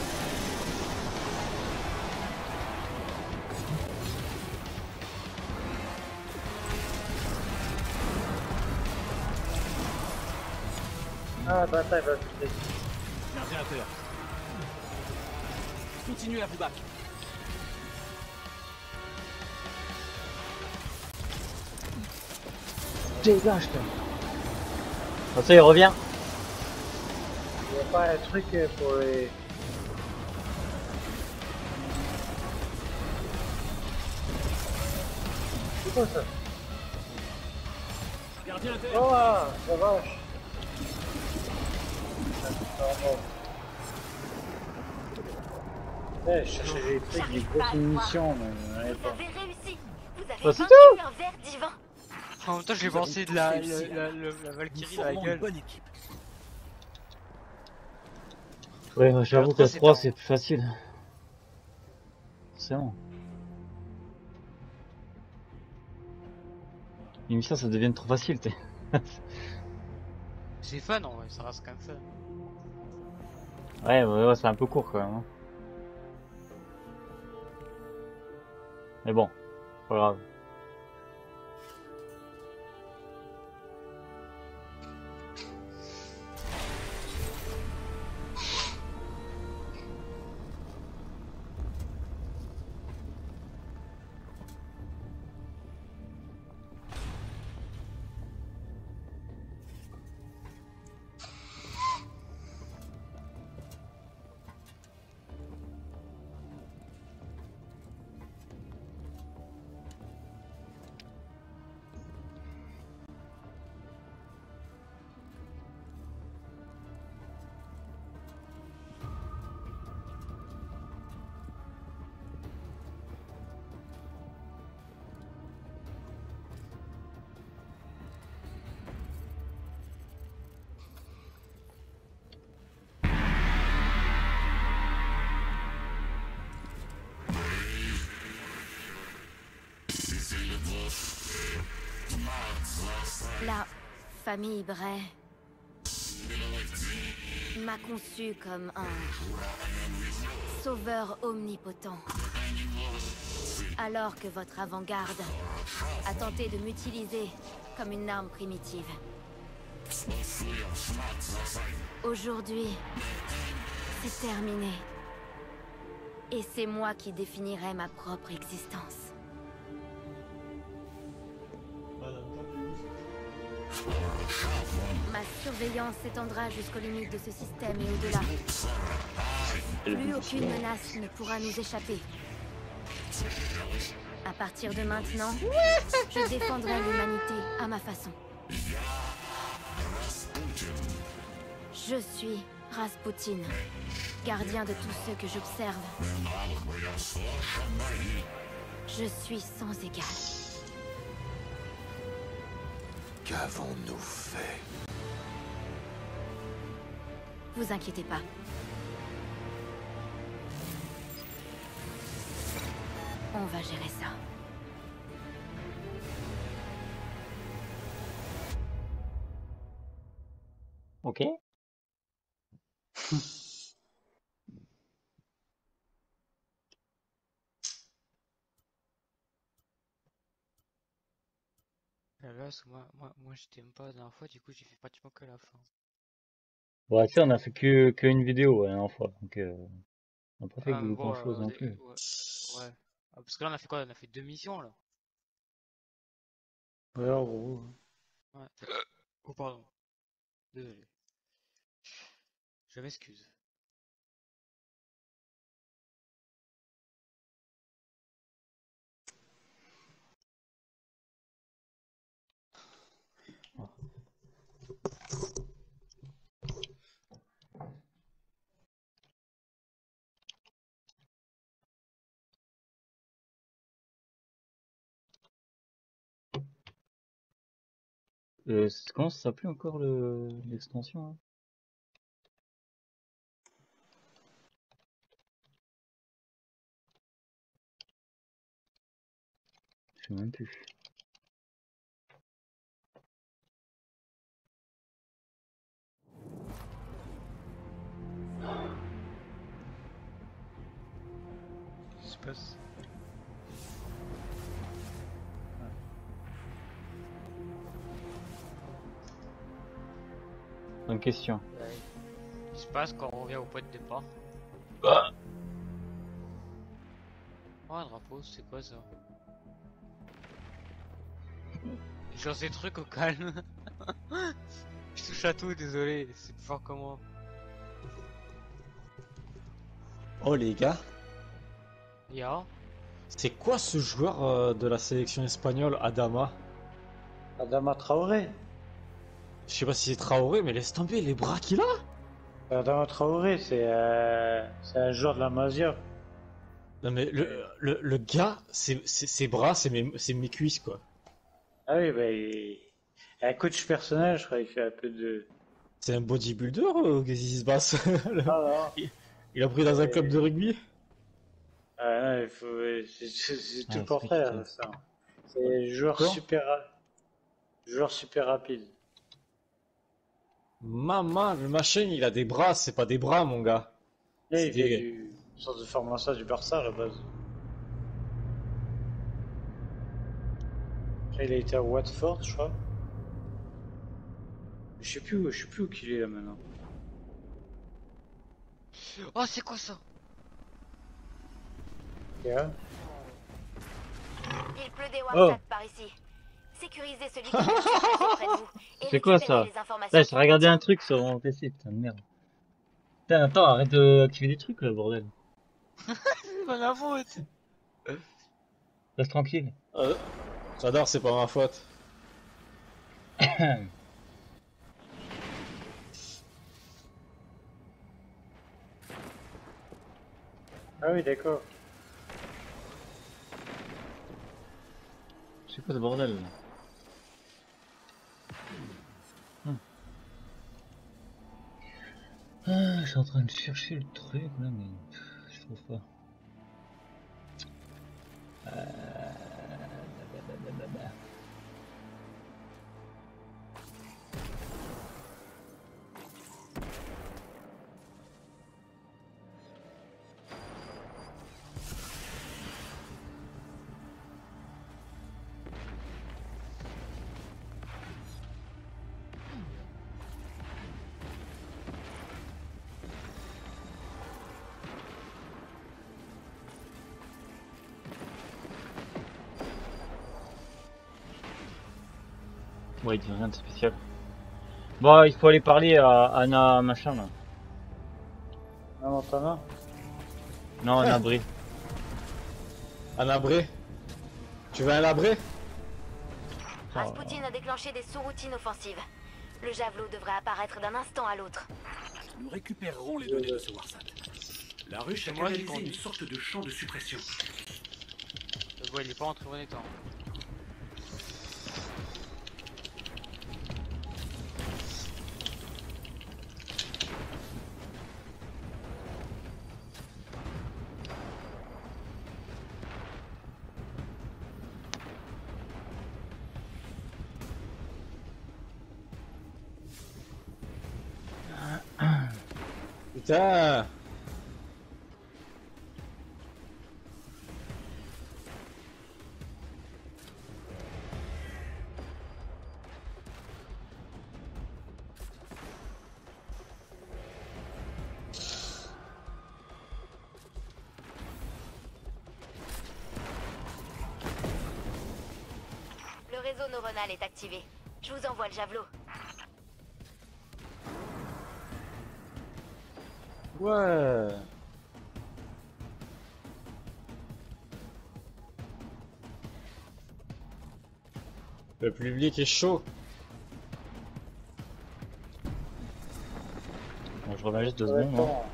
Ah, bataille va se Gardien à terre. Continuez à vous battre. Dégage, toi. Ah, ça, il revient. Il n'y a pas un truc pour les... C'est quoi ça? Gardien à terre. Oh, ah, la vache. Pardon. Je cherchais des trucs, des grosses munitions, mais j'en avais Vous pas. avez réussi. Vous avez Bah, c'est vaincu tout. un ver divin. En même temps, j'ai Nous avons pensé de tous la réussi. Valkyrie Nous dans la formons une gueule. bonne équipe. Ouais, j'avoue trois, que c'est 3 pas- c'est plus facile. C'est bon. L'émission ça devient trop facile, t'es. C'est fun en vrai, ça reste quand même fun. Ouais, c'est un peu court quand même. Hein. Mais bon, pas grave. La famille Bray m'a conçu comme un sauveur omnipotent. Alors que votre avant-garde a tenté de m'utiliser comme une arme primitive. Aujourd'hui, c'est terminé. Et c'est moi qui définirai ma propre existence. Ma surveillance s'étendra jusqu'aux limites de ce système et au-delà. Plus aucune menace ne pourra nous échapper. À partir de maintenant, je défendrai l'humanité à ma façon. Je suis Rasputin, gardien de tous ceux que j'observe. Je suis sans égal. Qu'avons-nous fait? Vous inquiétez pas. On va gérer ça. Ok. Là, moi j'étais même pas la dernière fois, du coup j'ai fait pratiquement que la fin. Ouais, tu sais, on a fait que une vidéo la dernière fois, donc on n'a pas fait Ah, mais grand bon, chose non plus. ouais. Ah, parce que là on a fait quoi? On a fait 2 missions là. Ouais, en gros. Ouais. Oh, pardon. Désolé. Je m'excuse. Comment ça s'appelait encore l'extension hein? Je sais même plus. se passe. Bonne question. Qu'est-ce qui se passe quand on revient au point de départ? Ah. Oh, un drapeau, c'est quoi ça? Genre ces trucs au calme. Je touche à tout, désolé, c'est plus fort que moi. Oh les gars, Ya. c'est quoi ce joueur de la sélection espagnole, Adama? Adama Traoré. Je sais pas si c'est Traoré, mais laisse tomber les bras qu'il a. Adama Traoré, c'est un joueur de la Masia. Non mais le gars, ses bras, c'est mes cuisses quoi. Ah oui, bah, un coach personnel, je crois, il fait un peu de... C'est un bodybuilder, qu'est-ce qui se passe? Ah non. Il a pris dans un club de rugby? Ah non, il faut... c'est tout Ah, le contraire, c'est ça. C'est joueur Quoi joueur super rapide. Maman, le machin, il a des bras, c'est pas des bras, mon gars. Là, il C'est vient des- du centre de formation du Barça à la base. Après, il a été à Watford, je crois. Je sais plus où qu'il est là maintenant. Oh, c'est quoi ça? Yeah. Il pleut des Oh. WhatsApp par ici. Sécurisez celui qui est auprès de vous. Et C'est quoi récupérez ça? les informations Là, j'ai regardé un truc sur mon PC, putain de merde. Putain, attends, arrête d'activer des trucs là, bordel. C'est pas la faute. Reste tranquille. J'adore, c'est pas ma faute. Ah oui, d'accord. C'est quoi ce bordel là? Ah, je suis en train de chercher le truc là, mais je trouve pas. Blablabla. Ouais, il dit rien de spécial. Bon, il faut aller parler à Anna machin là. Ah, Montana. Non, Anna Brie. Un abré? Tu veux un abré? Rasputin a déclenché des sous-routines offensives. Le javelot devrait apparaître d'un instant à l'autre. Nous récupérerons les données de ce Warsat. La ruche a C'est moi qui canalisé conduis. une sorte de champ de suppression. Le bois il est pas en très bon état. Putain! Le réseau neuronal est activé. Je vous envoie le javelot. Ouais! Le public est chaud. Bon, je reviens juste 2 Ça va secondes. être Hein. temps.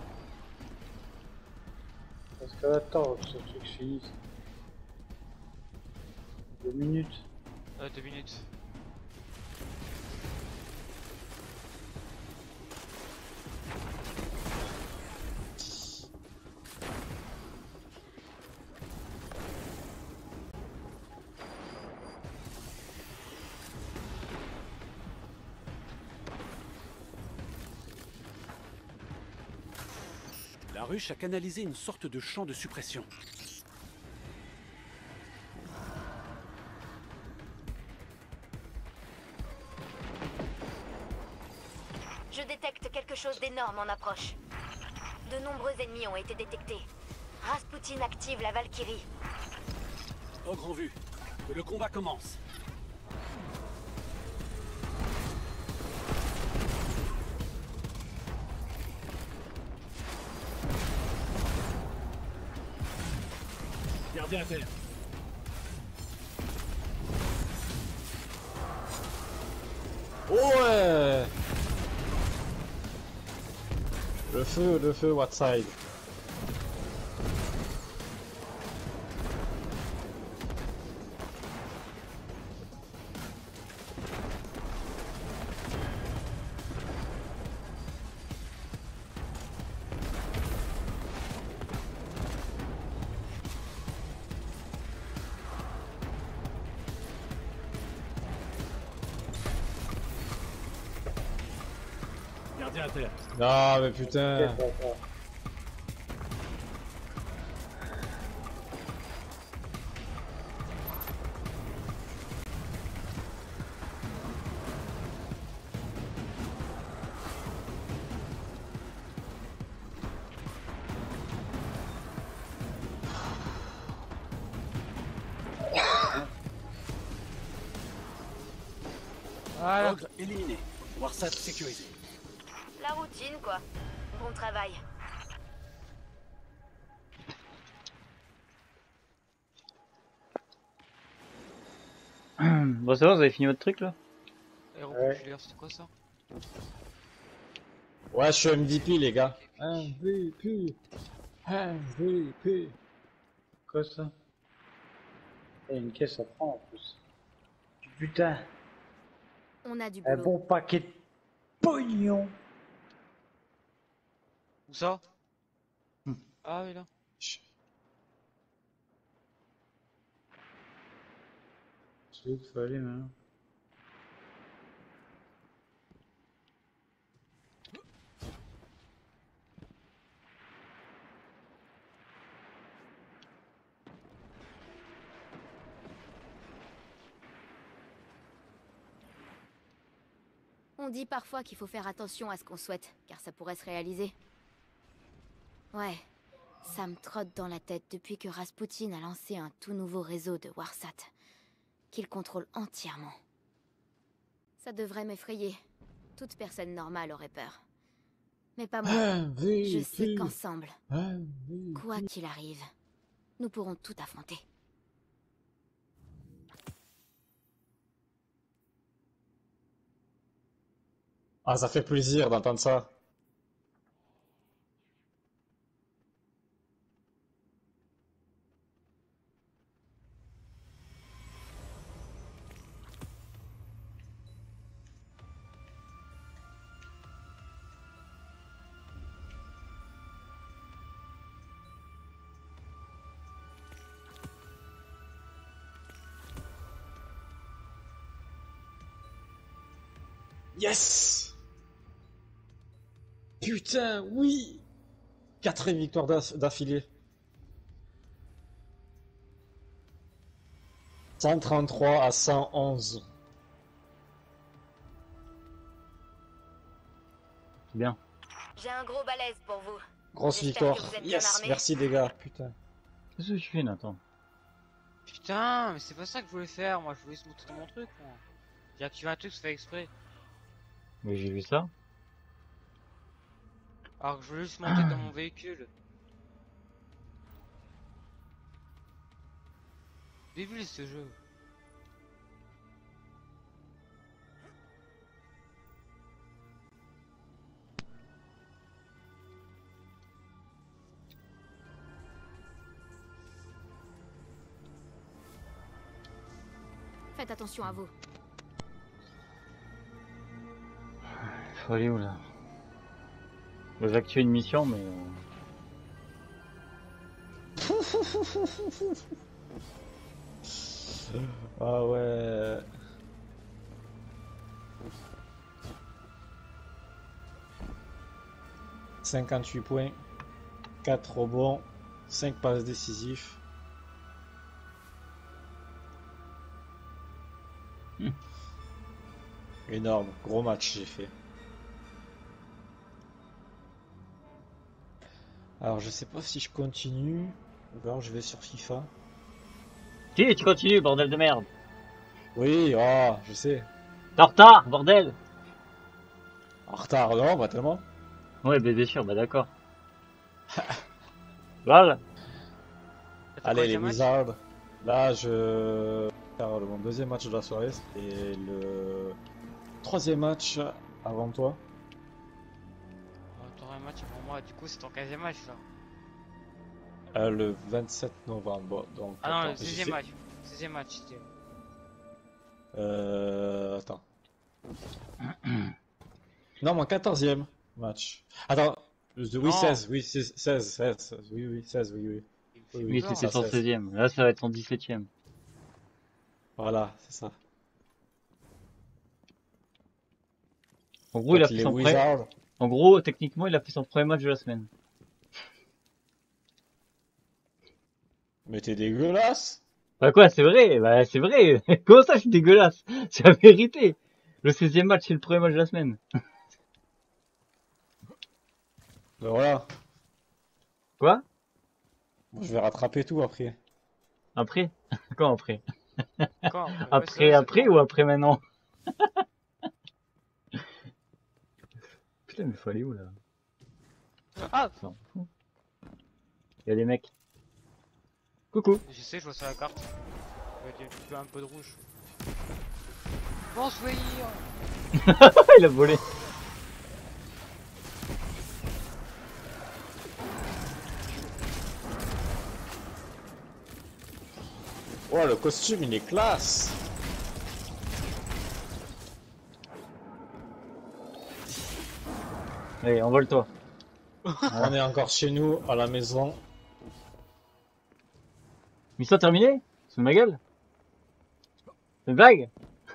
Parce que attends, que ce truc finisse. 2 minutes. 2 minutes. La ruche a canalisé une sorte de champ de suppression. Je détecte quelque chose d'énorme en approche. De nombreux ennemis ont été détectés. Rasputin active la Valkyrie. Ogre en vue. Que le combat commence. Gardien à terre. Ouais. Le feu, what side? Gardien à terre. Non mais putain. Voilà. Ogre éliminé. Warsat sécurisé. La routine, quoi. Bon travail. Bon, ça va, vous avez fini votre truc là? Héros populaire, c'était quoi ça? Ouais, je suis MVP les gars. MVP. MVP. Quoi ça? Il y a une caisse à prendre en plus. Putain, On a du un boulot. bon paquet de pognon. Où ça? Ah oui, là. C'est où qu'il faut aller maintenant? On dit parfois qu'il faut faire attention à ce qu'on souhaite, car ça pourrait se réaliser. Ouais, ça me trotte dans la tête depuis que Rasputin a lancé un tout nouveau réseau de Warsat, qu'il contrôle entièrement. Ça devrait m'effrayer. Toute personne normale aurait peur. Mais pas moi. Je sais qu'ensemble, quoi qu'il arrive, nous pourrons tout affronter. Ah, ça fait plaisir d'entendre ça. Yes! Putain, oui! 4 victoires d'affilée. 133 à 111. C'est bien. J'ai un gros balèze pour vous. Grosse J'espère victoire. que vous êtes bien Yes, armés. merci les gars, putain. Qu'est-ce que tu fais, Nathan? Putain, mais c'est pas ça que je voulais faire. Moi, je voulais se monter dans mon truc, moi. J'ai activé un truc, c'est fait exprès. Mais j'ai vu ça. Alors que je voulais juste monter dans mon véhicule. J'ai vu ce jeu. Faites attention à vous. Faut aller où là? J'ai activé une mission, mais. Ah ouais. « 58 points. 4 rebonds, 5 passes décisifs. Énorme, gros match j'ai fait. Alors je sais pas si je continue ou alors je vais sur FIFA. Si, tu continues, bordel de merde. Oui, oh, je sais. T'es en retard, bordel. En retard, non, pas tellement. Ouais, bah, bien sûr, bah d'accord. Voilà. T'as fait quoi, Allez, les deuxième match? Wizards. Là, je vais faire mon deuxième match de la soirée et le troisième match avant toi. T'auras un match pour moi, du coup c'est ton 15e match là. Le 27 novembre. Donc, Ah non, attends, le 16e match. 16e match, c'était. Attends. Non, mon 14e match. Attends. Oui, Non. 16. Oui, 16. Oui, 16. Oui. Il me fait Oui, peur, c'était hein. son 16. 16e. Là, ça va être son 17e. Voilà, c'est ça. En gros, il a Donc, fait les son Wizards. En gros, techniquement, il a fait son premier match de la semaine. Mais t'es dégueulasse. Bah quoi, c'est vrai, bah c'est vrai. Comment ça, je suis dégueulasse? C'est la vérité. Le 16e match, c'est le premier match de la semaine. Ben voilà. Quoi? Je vais rattraper tout après. Après? Quand après? Quand? Ouais, c'est Après, vrai, c'est après con. ou après maintenant? Putain, mais faut aller où là? Ah! Ça, on fout. Il y a des mecs. Coucou. Je sais, je vois sur la carte. Il y a un peu de rouge. Bonsoir! Il a volé. Oh, le costume, il est classe. Allez, envole-toi. On est encore chez nous, à la maison. Mission terminée? C'est ma gueule? C'est une blague?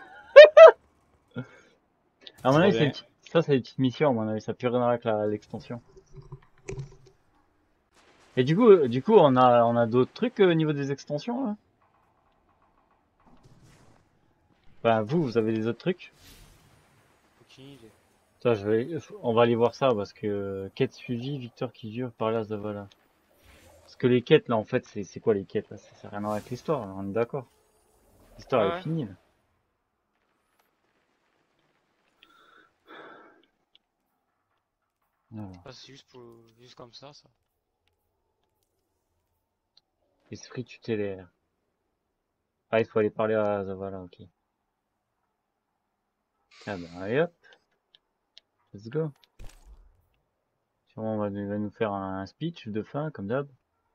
À mon Trop avis, bien. ça, c'est des petites missions, à mon avis. Ça n'a plus rien à voir avec l'extension. Et du coup, on a d'autres trucs au niveau des extensions, là? Enfin, vous avez des autres trucs? Aucune idée. Ça, on va aller voir ça, parce que, quête suivie, Victor qui dure par là, Zavala. Parce que les quêtes, là, en fait, c'est quoi les quêtes, là? Ça n'a rien à voir avec l'histoire, là, on est d'accord. L'histoire, elle est Ouais. finie, là. Alors, Ah, c'est juste pour. Juste comme ça. esprit tutélaire. Ah, il faut aller parler à Zavala, ok. Ah ben, allez hop, let's go. Sûrement, il va nous faire un speech de fin, comme d'hab.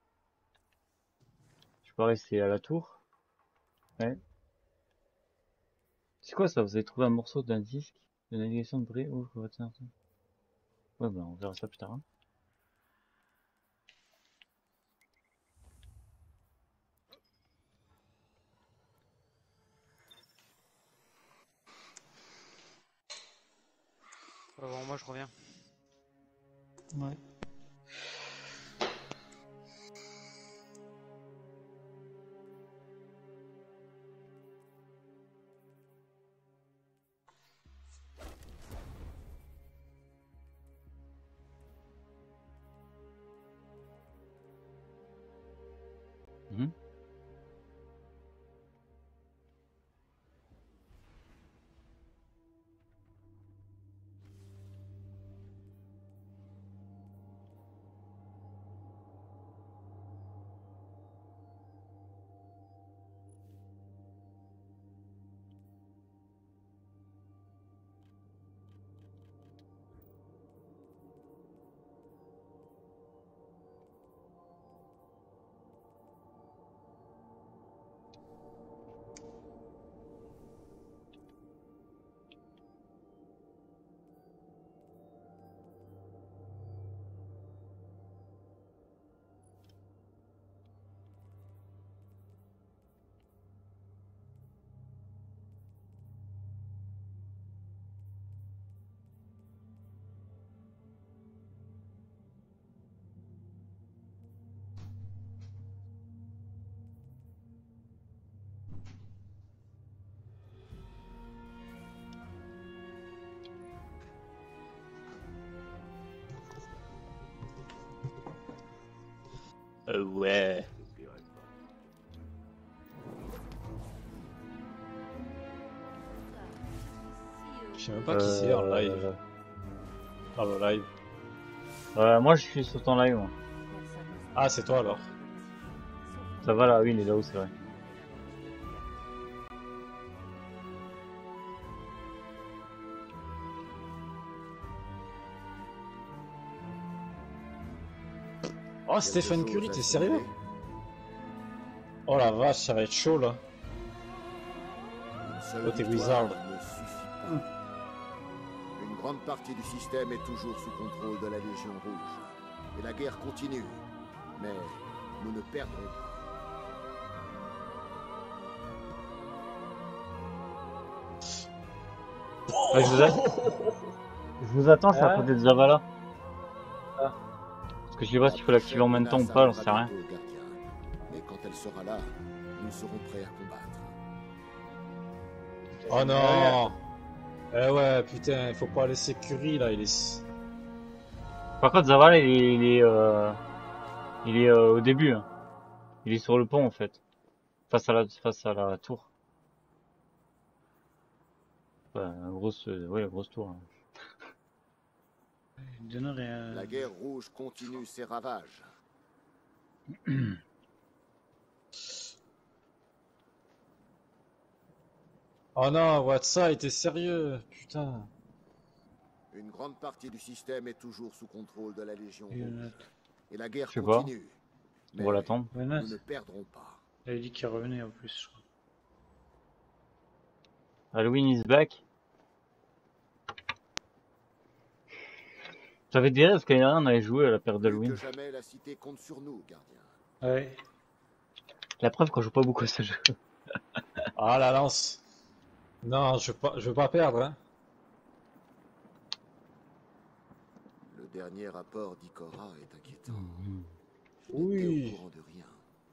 Je peux rester à la tour. Ouais. C'est quoi ça? Vous avez trouvé un morceau d'un disque de navigation de Bray? Ouvre votre cerveau. Ouais, ben, on verra ça plus tard, hein. Bon, moi je reviens. Ouais. Mhm. Ouais. Je sais même pas qui c'est en live. Dans le live. Moi je suis sur ton live. Moi. Ah, c'est toi alors. Ça va là, oui, il est là-haut, c'est vrai. Oh, Stephen Curry, t'es sérieux? Oh la vache, ça va être chaud là. Oh, t'es Wizard. Une grande partie du système est toujours sous contrôle de la Légion Rouge. Et la guerre continue. Mais nous ne perdrons pas. Ouais, je vous attends, c'est à côté de Zavala. Parce que je sais pas s'il faut l'activer en même temps ou pas, j'en sais rien. Mais quand elle sera là, nous serons prêts à combattre. Oh non. Eh ouais, putain, il faut pas laisser Curry là, il est... Par contre, Zavala, il est au début. Hein. Il est sur le pont en fait. Face à la tour. Ouais, la grosse tour. Hein. La guerre rouge continue ses ravages. Oh non, Watsa, t'es sérieux, putain. Une grande partie du système est toujours sous contrôle de la Légion Rouge. Et la guerre Je sais pas. continue. On va l'attendre. Nous ne perdrons pas. Il a dit qu'il revenait en plus. Je crois. Halloween is back. J'avais des rêves, parce qu'année dernière on avait joué à la période Plus d'Halloween. que jamais, la cité compte sur nous, gardien. Ouais. La preuve qu'on joue pas beaucoup à ce jeu. Ah la lance. Non, je veux pas perdre, hein. Le dernier rapport d'Ikora est inquiétant. Oui. Je n'étais au courant de rien.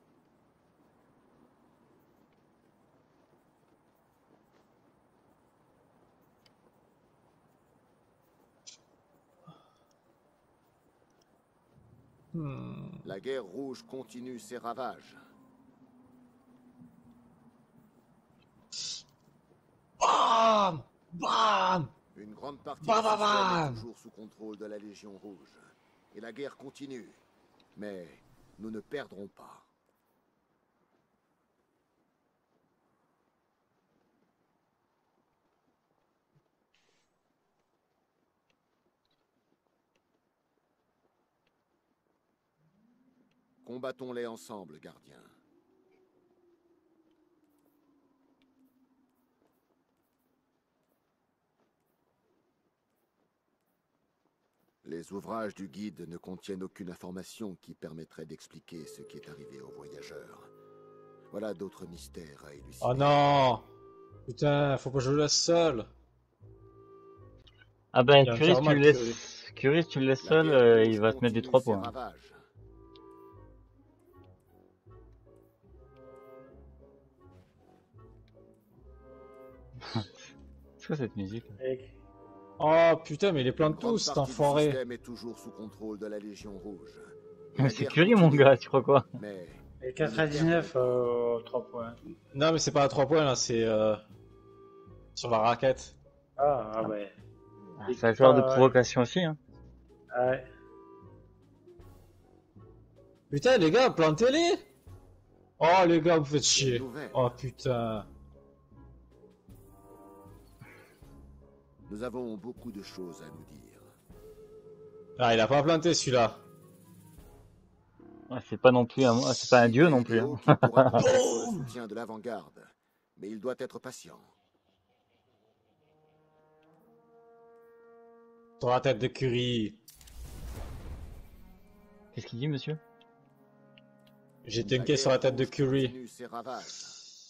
La guerre rouge continue ses ravages. Bam. Bam. Une grande partie Bam, du bam, système est bam. toujours sous contrôle de la Légion Rouge. Et la guerre continue. Mais nous ne perdrons pas. Combattons-les ensemble, gardiens. Les ouvrages du guide ne contiennent aucune information qui permettrait d'expliquer ce qui est arrivé aux voyageurs. Voilà d'autres mystères à élucider. Oh non. Putain, faut pas que je le laisse seul. Ah ben, Il y a un Curie, si tu karma le de laisses, Curie, si tu le laisses La seul, guerre rouge il va te mettre des continue 3 ses points. ravages. C'est quoi cette musique? Oh putain, mais il est plein Une de grande tout, cet partie du enfoiré. système est toujours sous contrôle de la Légion Rouge. Mais La c'est guerre Curie, mon continue. gars, tu crois quoi? Mais Et 99, 3 points. Non, mais c'est pas à 3 points là, c'est sur la raquette. Ah ouais. C'est un joueur de provocation aussi, hein. Ouais. Putain, les gars, plantez-les. Oh, les gars, vous faites chier. nouvelle. Oh putain. Nous avons beaucoup de choses à nous dire. Ah, il a pas planté celui-là. Ouais, c'est pas non plus c'est pas un dieu non plus. Hein. Qui pourra compter sur le soutien de l'avant-garde, mais il doit être patient. Sur la tête de Curry. Qu'est-ce qu'il dit, monsieur? J'ai tanké sur la tête de Curry. Continue ses ravages.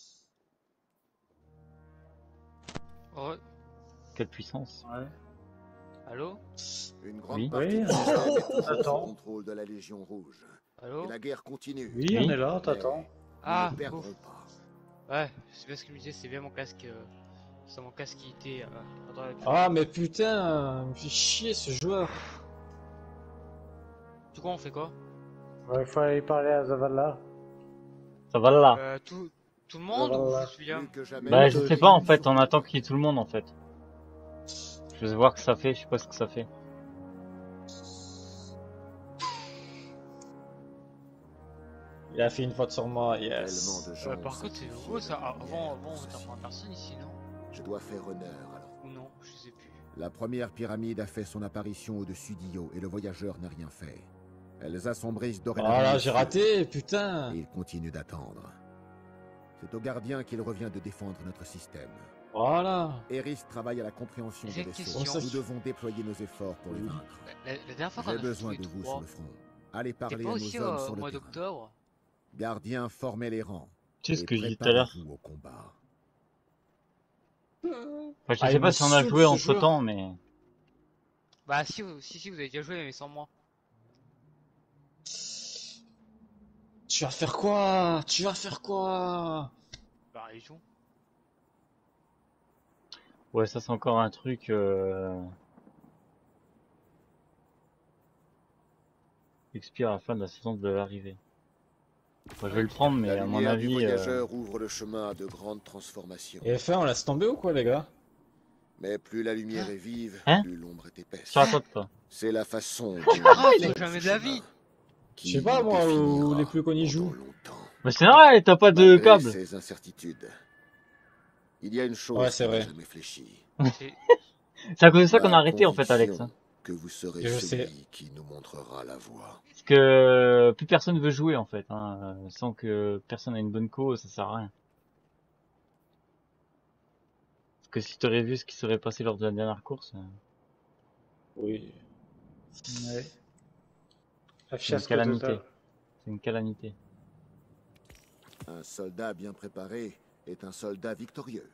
Oh, Quelle puissance. Ouais. allô? Une grande Oui. partie Oui, du système est toujours sous Attends. contrôle de la Légion Rouge. Allô? Et la guerre continue. Oui, Oui. on est là, t'attends. Ah, Nous ne perdrons ouf. pas. Ouais, c'est bien ce qu'il me disait, c'est bien mon casque. C'est mon casque qui était pendant la Ah, mais putain, il me fait chier ce joueur. Du coup, on fait quoi? Il faut aller parler à Zavala. Ça va là. Tout le monde ou Voilà. juste William? Plus que jamais, Bah, je les sais pas en lignes fait, sont on attend qu'il y ait tout le monde en fait. Je vais voir ce que ça fait, je sais pas ce que ça fait. Il a fait une faute sur moi, tellement yes. de gens Par contre, c'est sacrifiés nouveau ça. dans les Avant, guerres t'as pas personne ici, non? Je dois faire honneur alors. Ou non, je sais plus. La première pyramide a fait son apparition au-dessus d'Io et le voyageur n'a rien fait. Elles assombrissent dorénavant. Voilà, les j'ai cieux, raté, putain. Et il continue d'attendre. C'est au gardien qu'il revient de défendre notre système. Voilà. Eris travaille à la compréhension J'ai des une vaisseaux. question. Nous devons déployer nos efforts pour les vaincre. La dernière fois qu'on J'ai a besoin fait de vous trois, sur le front. Allez c'était parler pas à aussi nos hommes au sur le mois terrain. d'octobre? Gardien, formez les rangs. Tu sais ce Et que j'ai dit tout à l'heure. préparez-vous au combat. Enfin, je Ah, sais il pas me si on a saoule, joué ce entre joueur. temps, mais. Bah si, vous avez déjà joué mais sans moi. Tu vas faire quoi? Tu vas faire quoi? Bah ils jouent. Ouais, ça c'est encore un truc. Expire à la fin de la saison de l'arrivée. Moi, je vais le prendre, mais La à mon lumière du avis. voyageur ouvre le chemin à de grandes transformations. Et F1, on laisse tomber ou quoi, les gars? Mais plus la lumière est vive, Hein plus l'ombre est épaisse. Tu racontes pas. C'est la façon dont il on est jamais ce de la chemin vie. qui Je sais pas, nous moi, où définira les plus connus pendant jouent. longtemps. Mais c'est vrai, t'as pas de Malgré câble. ces incertitudes, il y a une chose Ouais, c'est qui n'a vrai. jamais fléchi. C'est- C'est à cause de ça qu'on a Ma arrêté en fait, Alex. conviction que vous serez Je celui sais. qui nous montrera la voie. Parce que plus personne veut jouer en fait. Hein. Sans que personne ait une bonne cause, ça sert à rien. Parce que si t'aurais vu ce qui serait passé lors de la dernière course, Oui. Ouais. La c'est une fiasco calamité. totale. C'est une calamité. Un soldat bien préparé est un soldat victorieux.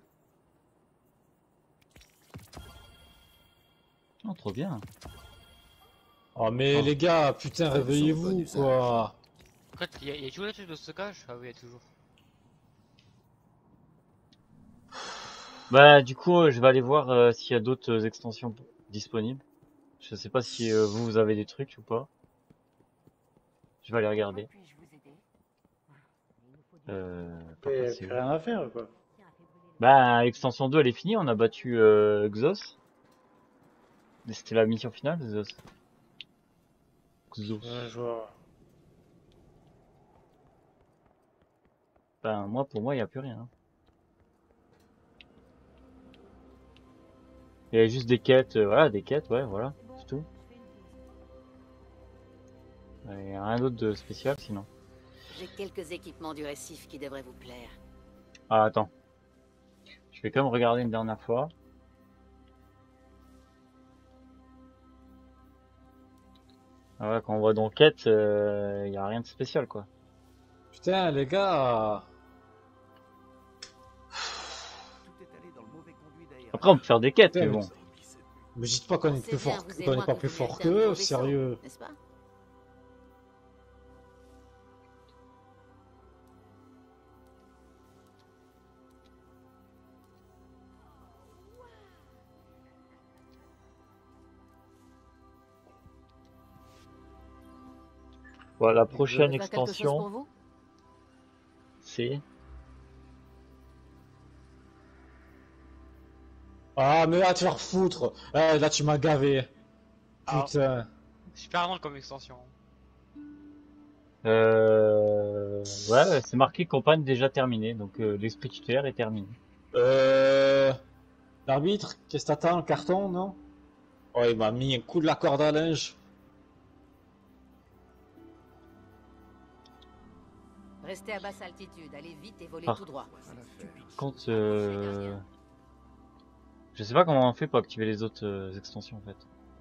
Oh, trop bien. Oh, mais Oh. les gars, putain, Très bon réveillez-vous, usage. quoi. En fait, il y a toujours les trucs de stockage? Ah oui, il y a toujours. Bah du coup, je vais aller voir s'il y a d'autres extensions disponibles. Je sais pas si vous avez des trucs ou pas. Je vais aller regarder. Il n'y Par a contre, c'est plus où rien à faire, quoi. Bah, extension 2, elle est finie, on a battu Xos. Mais c'était la mission finale, Xos. Xos. Ouais, je vois. Ben, pour moi, il n'y a plus rien. Il y a juste des quêtes, voilà, des quêtes, ouais, voilà, c'est tout. Il n'y a rien d'autre de spécial, sinon. J'ai quelques équipements du récif qui devraient vous plaire. Ah, attends. Je vais quand même regarder une dernière fois. Ah ouais, quand on va dans quête, il n'y a rien de spécial, quoi. Putain, les gars. Après, on peut faire des quêtes, Putain, mais bon. Me dites pas qu'on est C'est plus bien, fort, vous et qu'on moi, est pas quand plus vous fort méritez un qu'eux, nouveau vaisseau, sérieux. n'est-ce pas? Voilà, la Je prochaine peux faire quelque chose pour extension, vous? c'est... Ah, mais là, tu vas refoutre. Eh, là, tu m'as gavé. Ah. Putain. Super long comme extension. Ouais, c'est marqué campagne déjà terminée, donc l'esprit tutélaire est terminé. L'arbitre, qu'est-ce que t'attends? Le carton, non? Oh, il m'a mis un coup de la corde à linge. Restez à basse altitude, allez vite et volez Ah. tout droit. Quand je sais pas comment on fait pour activer les autres extensions en fait.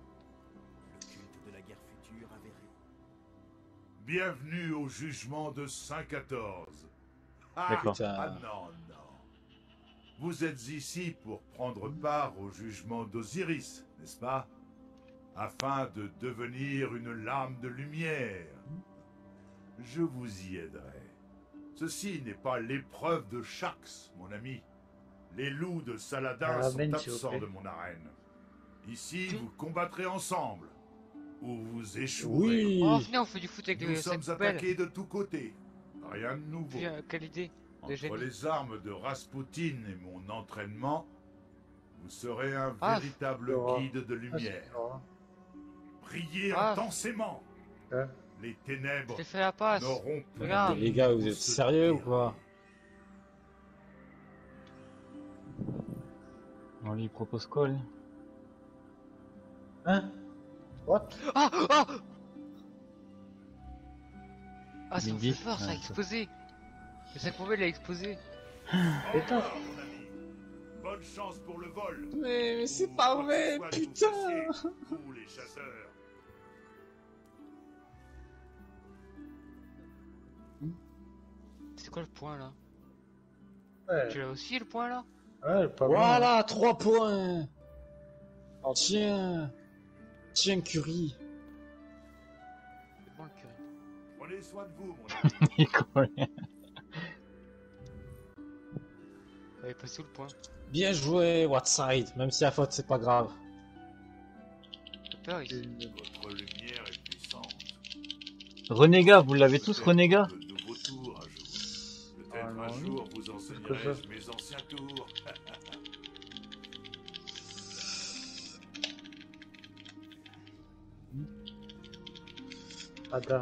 Bienvenue au jugement de Saint-14. Ah, D'accord. non, non. Vous êtes ici pour prendre part au jugement d'Osiris, n'est-ce pas? Afin de devenir une lame de lumière. Je vous y aiderai. Ceci n'est pas l'épreuve de Shax, mon ami. Les loups de Saladin Ah, sont Ben, s'il vous absents plaît. de mon arène. Ici, vous combattrez ensemble. ou vous échouerez. Oui. Oh, venez, on fait du foot avec Nous le sac sommes poubelle. attaqués de tous côtés. Rien de nouveau. Puis, quelle idée de Entre génie. les armes de Rasputin et mon entraînement, vous serez un Ah, véritable Laura. guide de Ah, lumière. c'est Laura. Priez Ah. intensément. Hein? Les ténèbres Je t'ai fait la passe. n'auront plus Regarde. Mais les gars, vous de êtes se sérieux ou déterrer. quoi? On lui propose quoi, lui? Hein? What? Ah, ah, ah, ça me Big fait peur, ça a Ouais, explosé. Le sac poubelle a explosé. Putain. Mon ami. Bonne chance pour le vol. Mais c'est Ou pas quoi que vrai, ce soit que vous putain! fassiez, vous, les chasseurs. C'est quoi le point là? Ouais. Tu l'as aussi le point là? Ouais, pas mal. Voilà, 3 points! Tiens! Tiens, Curie! C'est bon le curé. Prenez soin de vous, mon ami. Il est coréen. Elle est passée où le point? Bien joué, Whiteside, même si la faute c'est pas grave. J'ai peur ici. Votre lumière est puissante. Renégat, vous l'avez tous, Renégat? De nouveaux tours à jouer. Peut-être Ah, un non. jour vous que enseignerai ça mes anciens tours. Attends.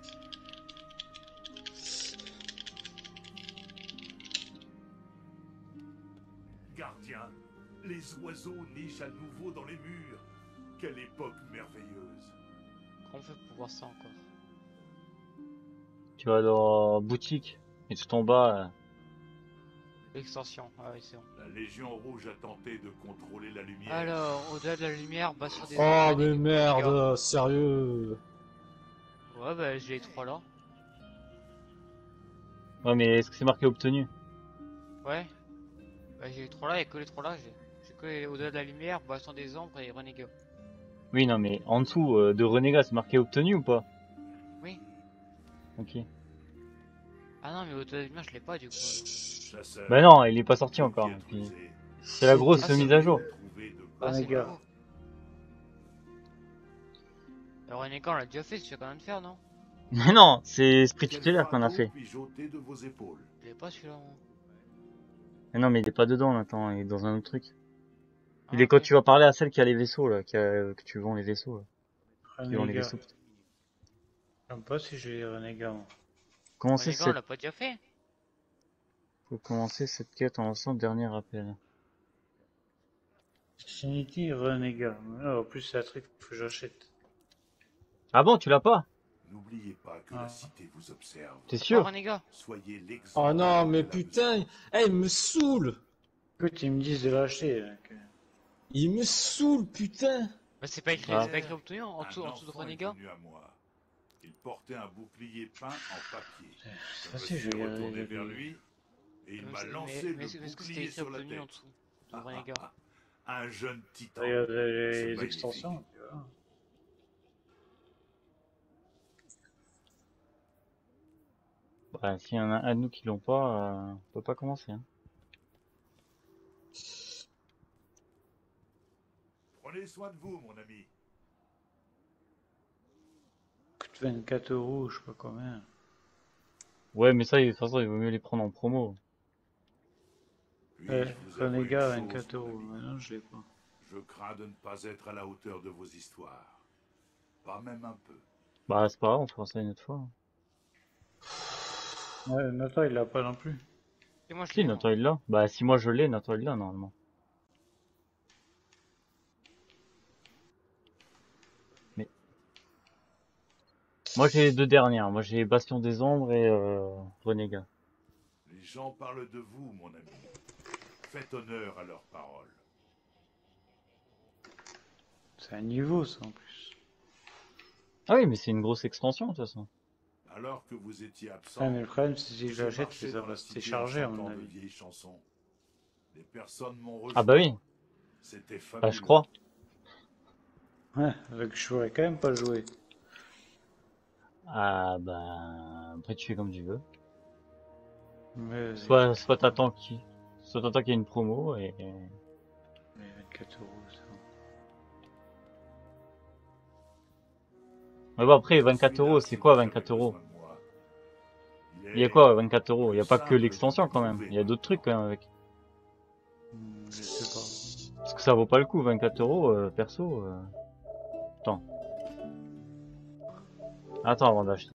Gardien, les oiseaux nichent à nouveau dans les murs. Quelle époque merveilleuse. Comment on fait pour voir ça encore? Tu vas dans boutique, et tout en bas, L'extension, ah oui c'est bon. La Légion Rouge a tenté de contrôler la lumière. Alors, au-delà de la lumière, bas sur des Oh, ombres, mais des merde, sérieux! Ouais, bah j'ai les 3 là. ouais, mais est-ce que c'est marqué obtenu? Ouais. Bah j'ai les 3 là, et que les 3 là, j'ai que au-delà de la lumière, Bastion des ombres et Renégat. Oui, non, mais en dessous de Renégat, c'est marqué obtenu ou pas? Oui. Ok. Ah non, mais au-delà de la lumière, je l'ai pas du coup. Chasseur, Bah non, il est pas sorti encore. qui a Puis creusé. c'est la grosse Ah, c'est mise à jour. Trouvé de Ah, c'est Renégat. nouveau. Renégat, on l'a déjà fait, c'est quand même de faire, non? Mais non, c'est Esprit Quel tutélaire qu'on a fardeau fait. puis-je ôter de vos épaules. Je l'ai pas celui-là, moi. Mais non, mais il est pas dedans, attends, il est dans un autre truc. Ah, Il est quand ok. tu vas parler à celle qui a les vaisseaux, là, que tu vends les vaisseaux, là. Qui vend les Renégat. vaisseaux. Je sais pas si j'ai les renégats, moi. Commencez Renégat, on cette... l'a pas déjà fait? Faut commencer cette quête en lançant le dernier appel. Trinity renégat. En plus, c'est un truc qu'il faut que j'achète. Ah bon, tu l'as pas? N'oubliez pas que Ah. la cité vous observe. T'es Oh, sûr? Renégat. Soyez l'exemple. Oh non, mais de la putain! Eh, il me saoule! Écoute, ils me disent de l'acheter. Donc, Il me saoule, putain! Bah c'est pas écrit, Ah. c'est pas écrit obtenu en Un dessous de enfant est Renégat? venu à moi. Il portait un bouclier peint en papier. Je ça, me si, je suis vais regarder retourné les- vers lui et il Mais m'a c'est- lancé mais le est-ce que c'était bouclier écrit sur la obtenu en tête. dessous de Renégat? Un jeune titan. Regarde C'est les magnifique. extensions. Tu vois. Bah, s'il y en a un de nous qui l'ont pas, on peut pas commencer, hein. Prenez soin de vous, mon ami. Coûte 24 €, je sais pas combien. Ouais, mais ça, de toute façon, il vaut mieux les prendre en promo. Puis-je vous avouer Renégat, une chose, 24 mon €. ami? Maintenant, je l'ai pas. Je crains de ne pas être à la hauteur de vos histoires. Pas même un peu. Bah, c'est pas grave, on fera ça une autre fois. Ouais, Nathan, il l'a pas non plus. Et moi je Si, l'ai, moi. Nathan, il l'a. Bah, si moi je l'ai, Nathan, il l'a, normalement. Mais... Moi, j'ai les deux dernières. Moi, j'ai Bastion des Ombres et Renégat. Les gens parlent de vous, mon ami. Faites honneur à leurs paroles. C'est un niveau, ça, en plus. Ah oui, mais c'est une grosse extension, de toute façon. Alors que vous étiez absent, Ah, mais le problème, c'est que si je j'ai l'achète, marché ça dans va la se cité télécharger, à en mon chantant de avis. vieilles chansons. Les personnes m'ont rejoint. Ah bah oui, C'était bah, fabuleux. je crois. Ouais, avec je pourrais quand même pas jouer. Ah bah... Après, tu fais comme tu veux. Mais, Soit t'attends qu'il y ait une promo et... mais 24 €, ça. Mais bon, après, 24 euros, c'est quoi 24 euros? Il y a quoi 24 euros? Il y a pas que l'extension quand même. Il y a d'autres trucs quand même avec. Je sais pas. Parce que ça vaut pas le coup, 24 euros, perso. Attends. Attends avant d'acheter.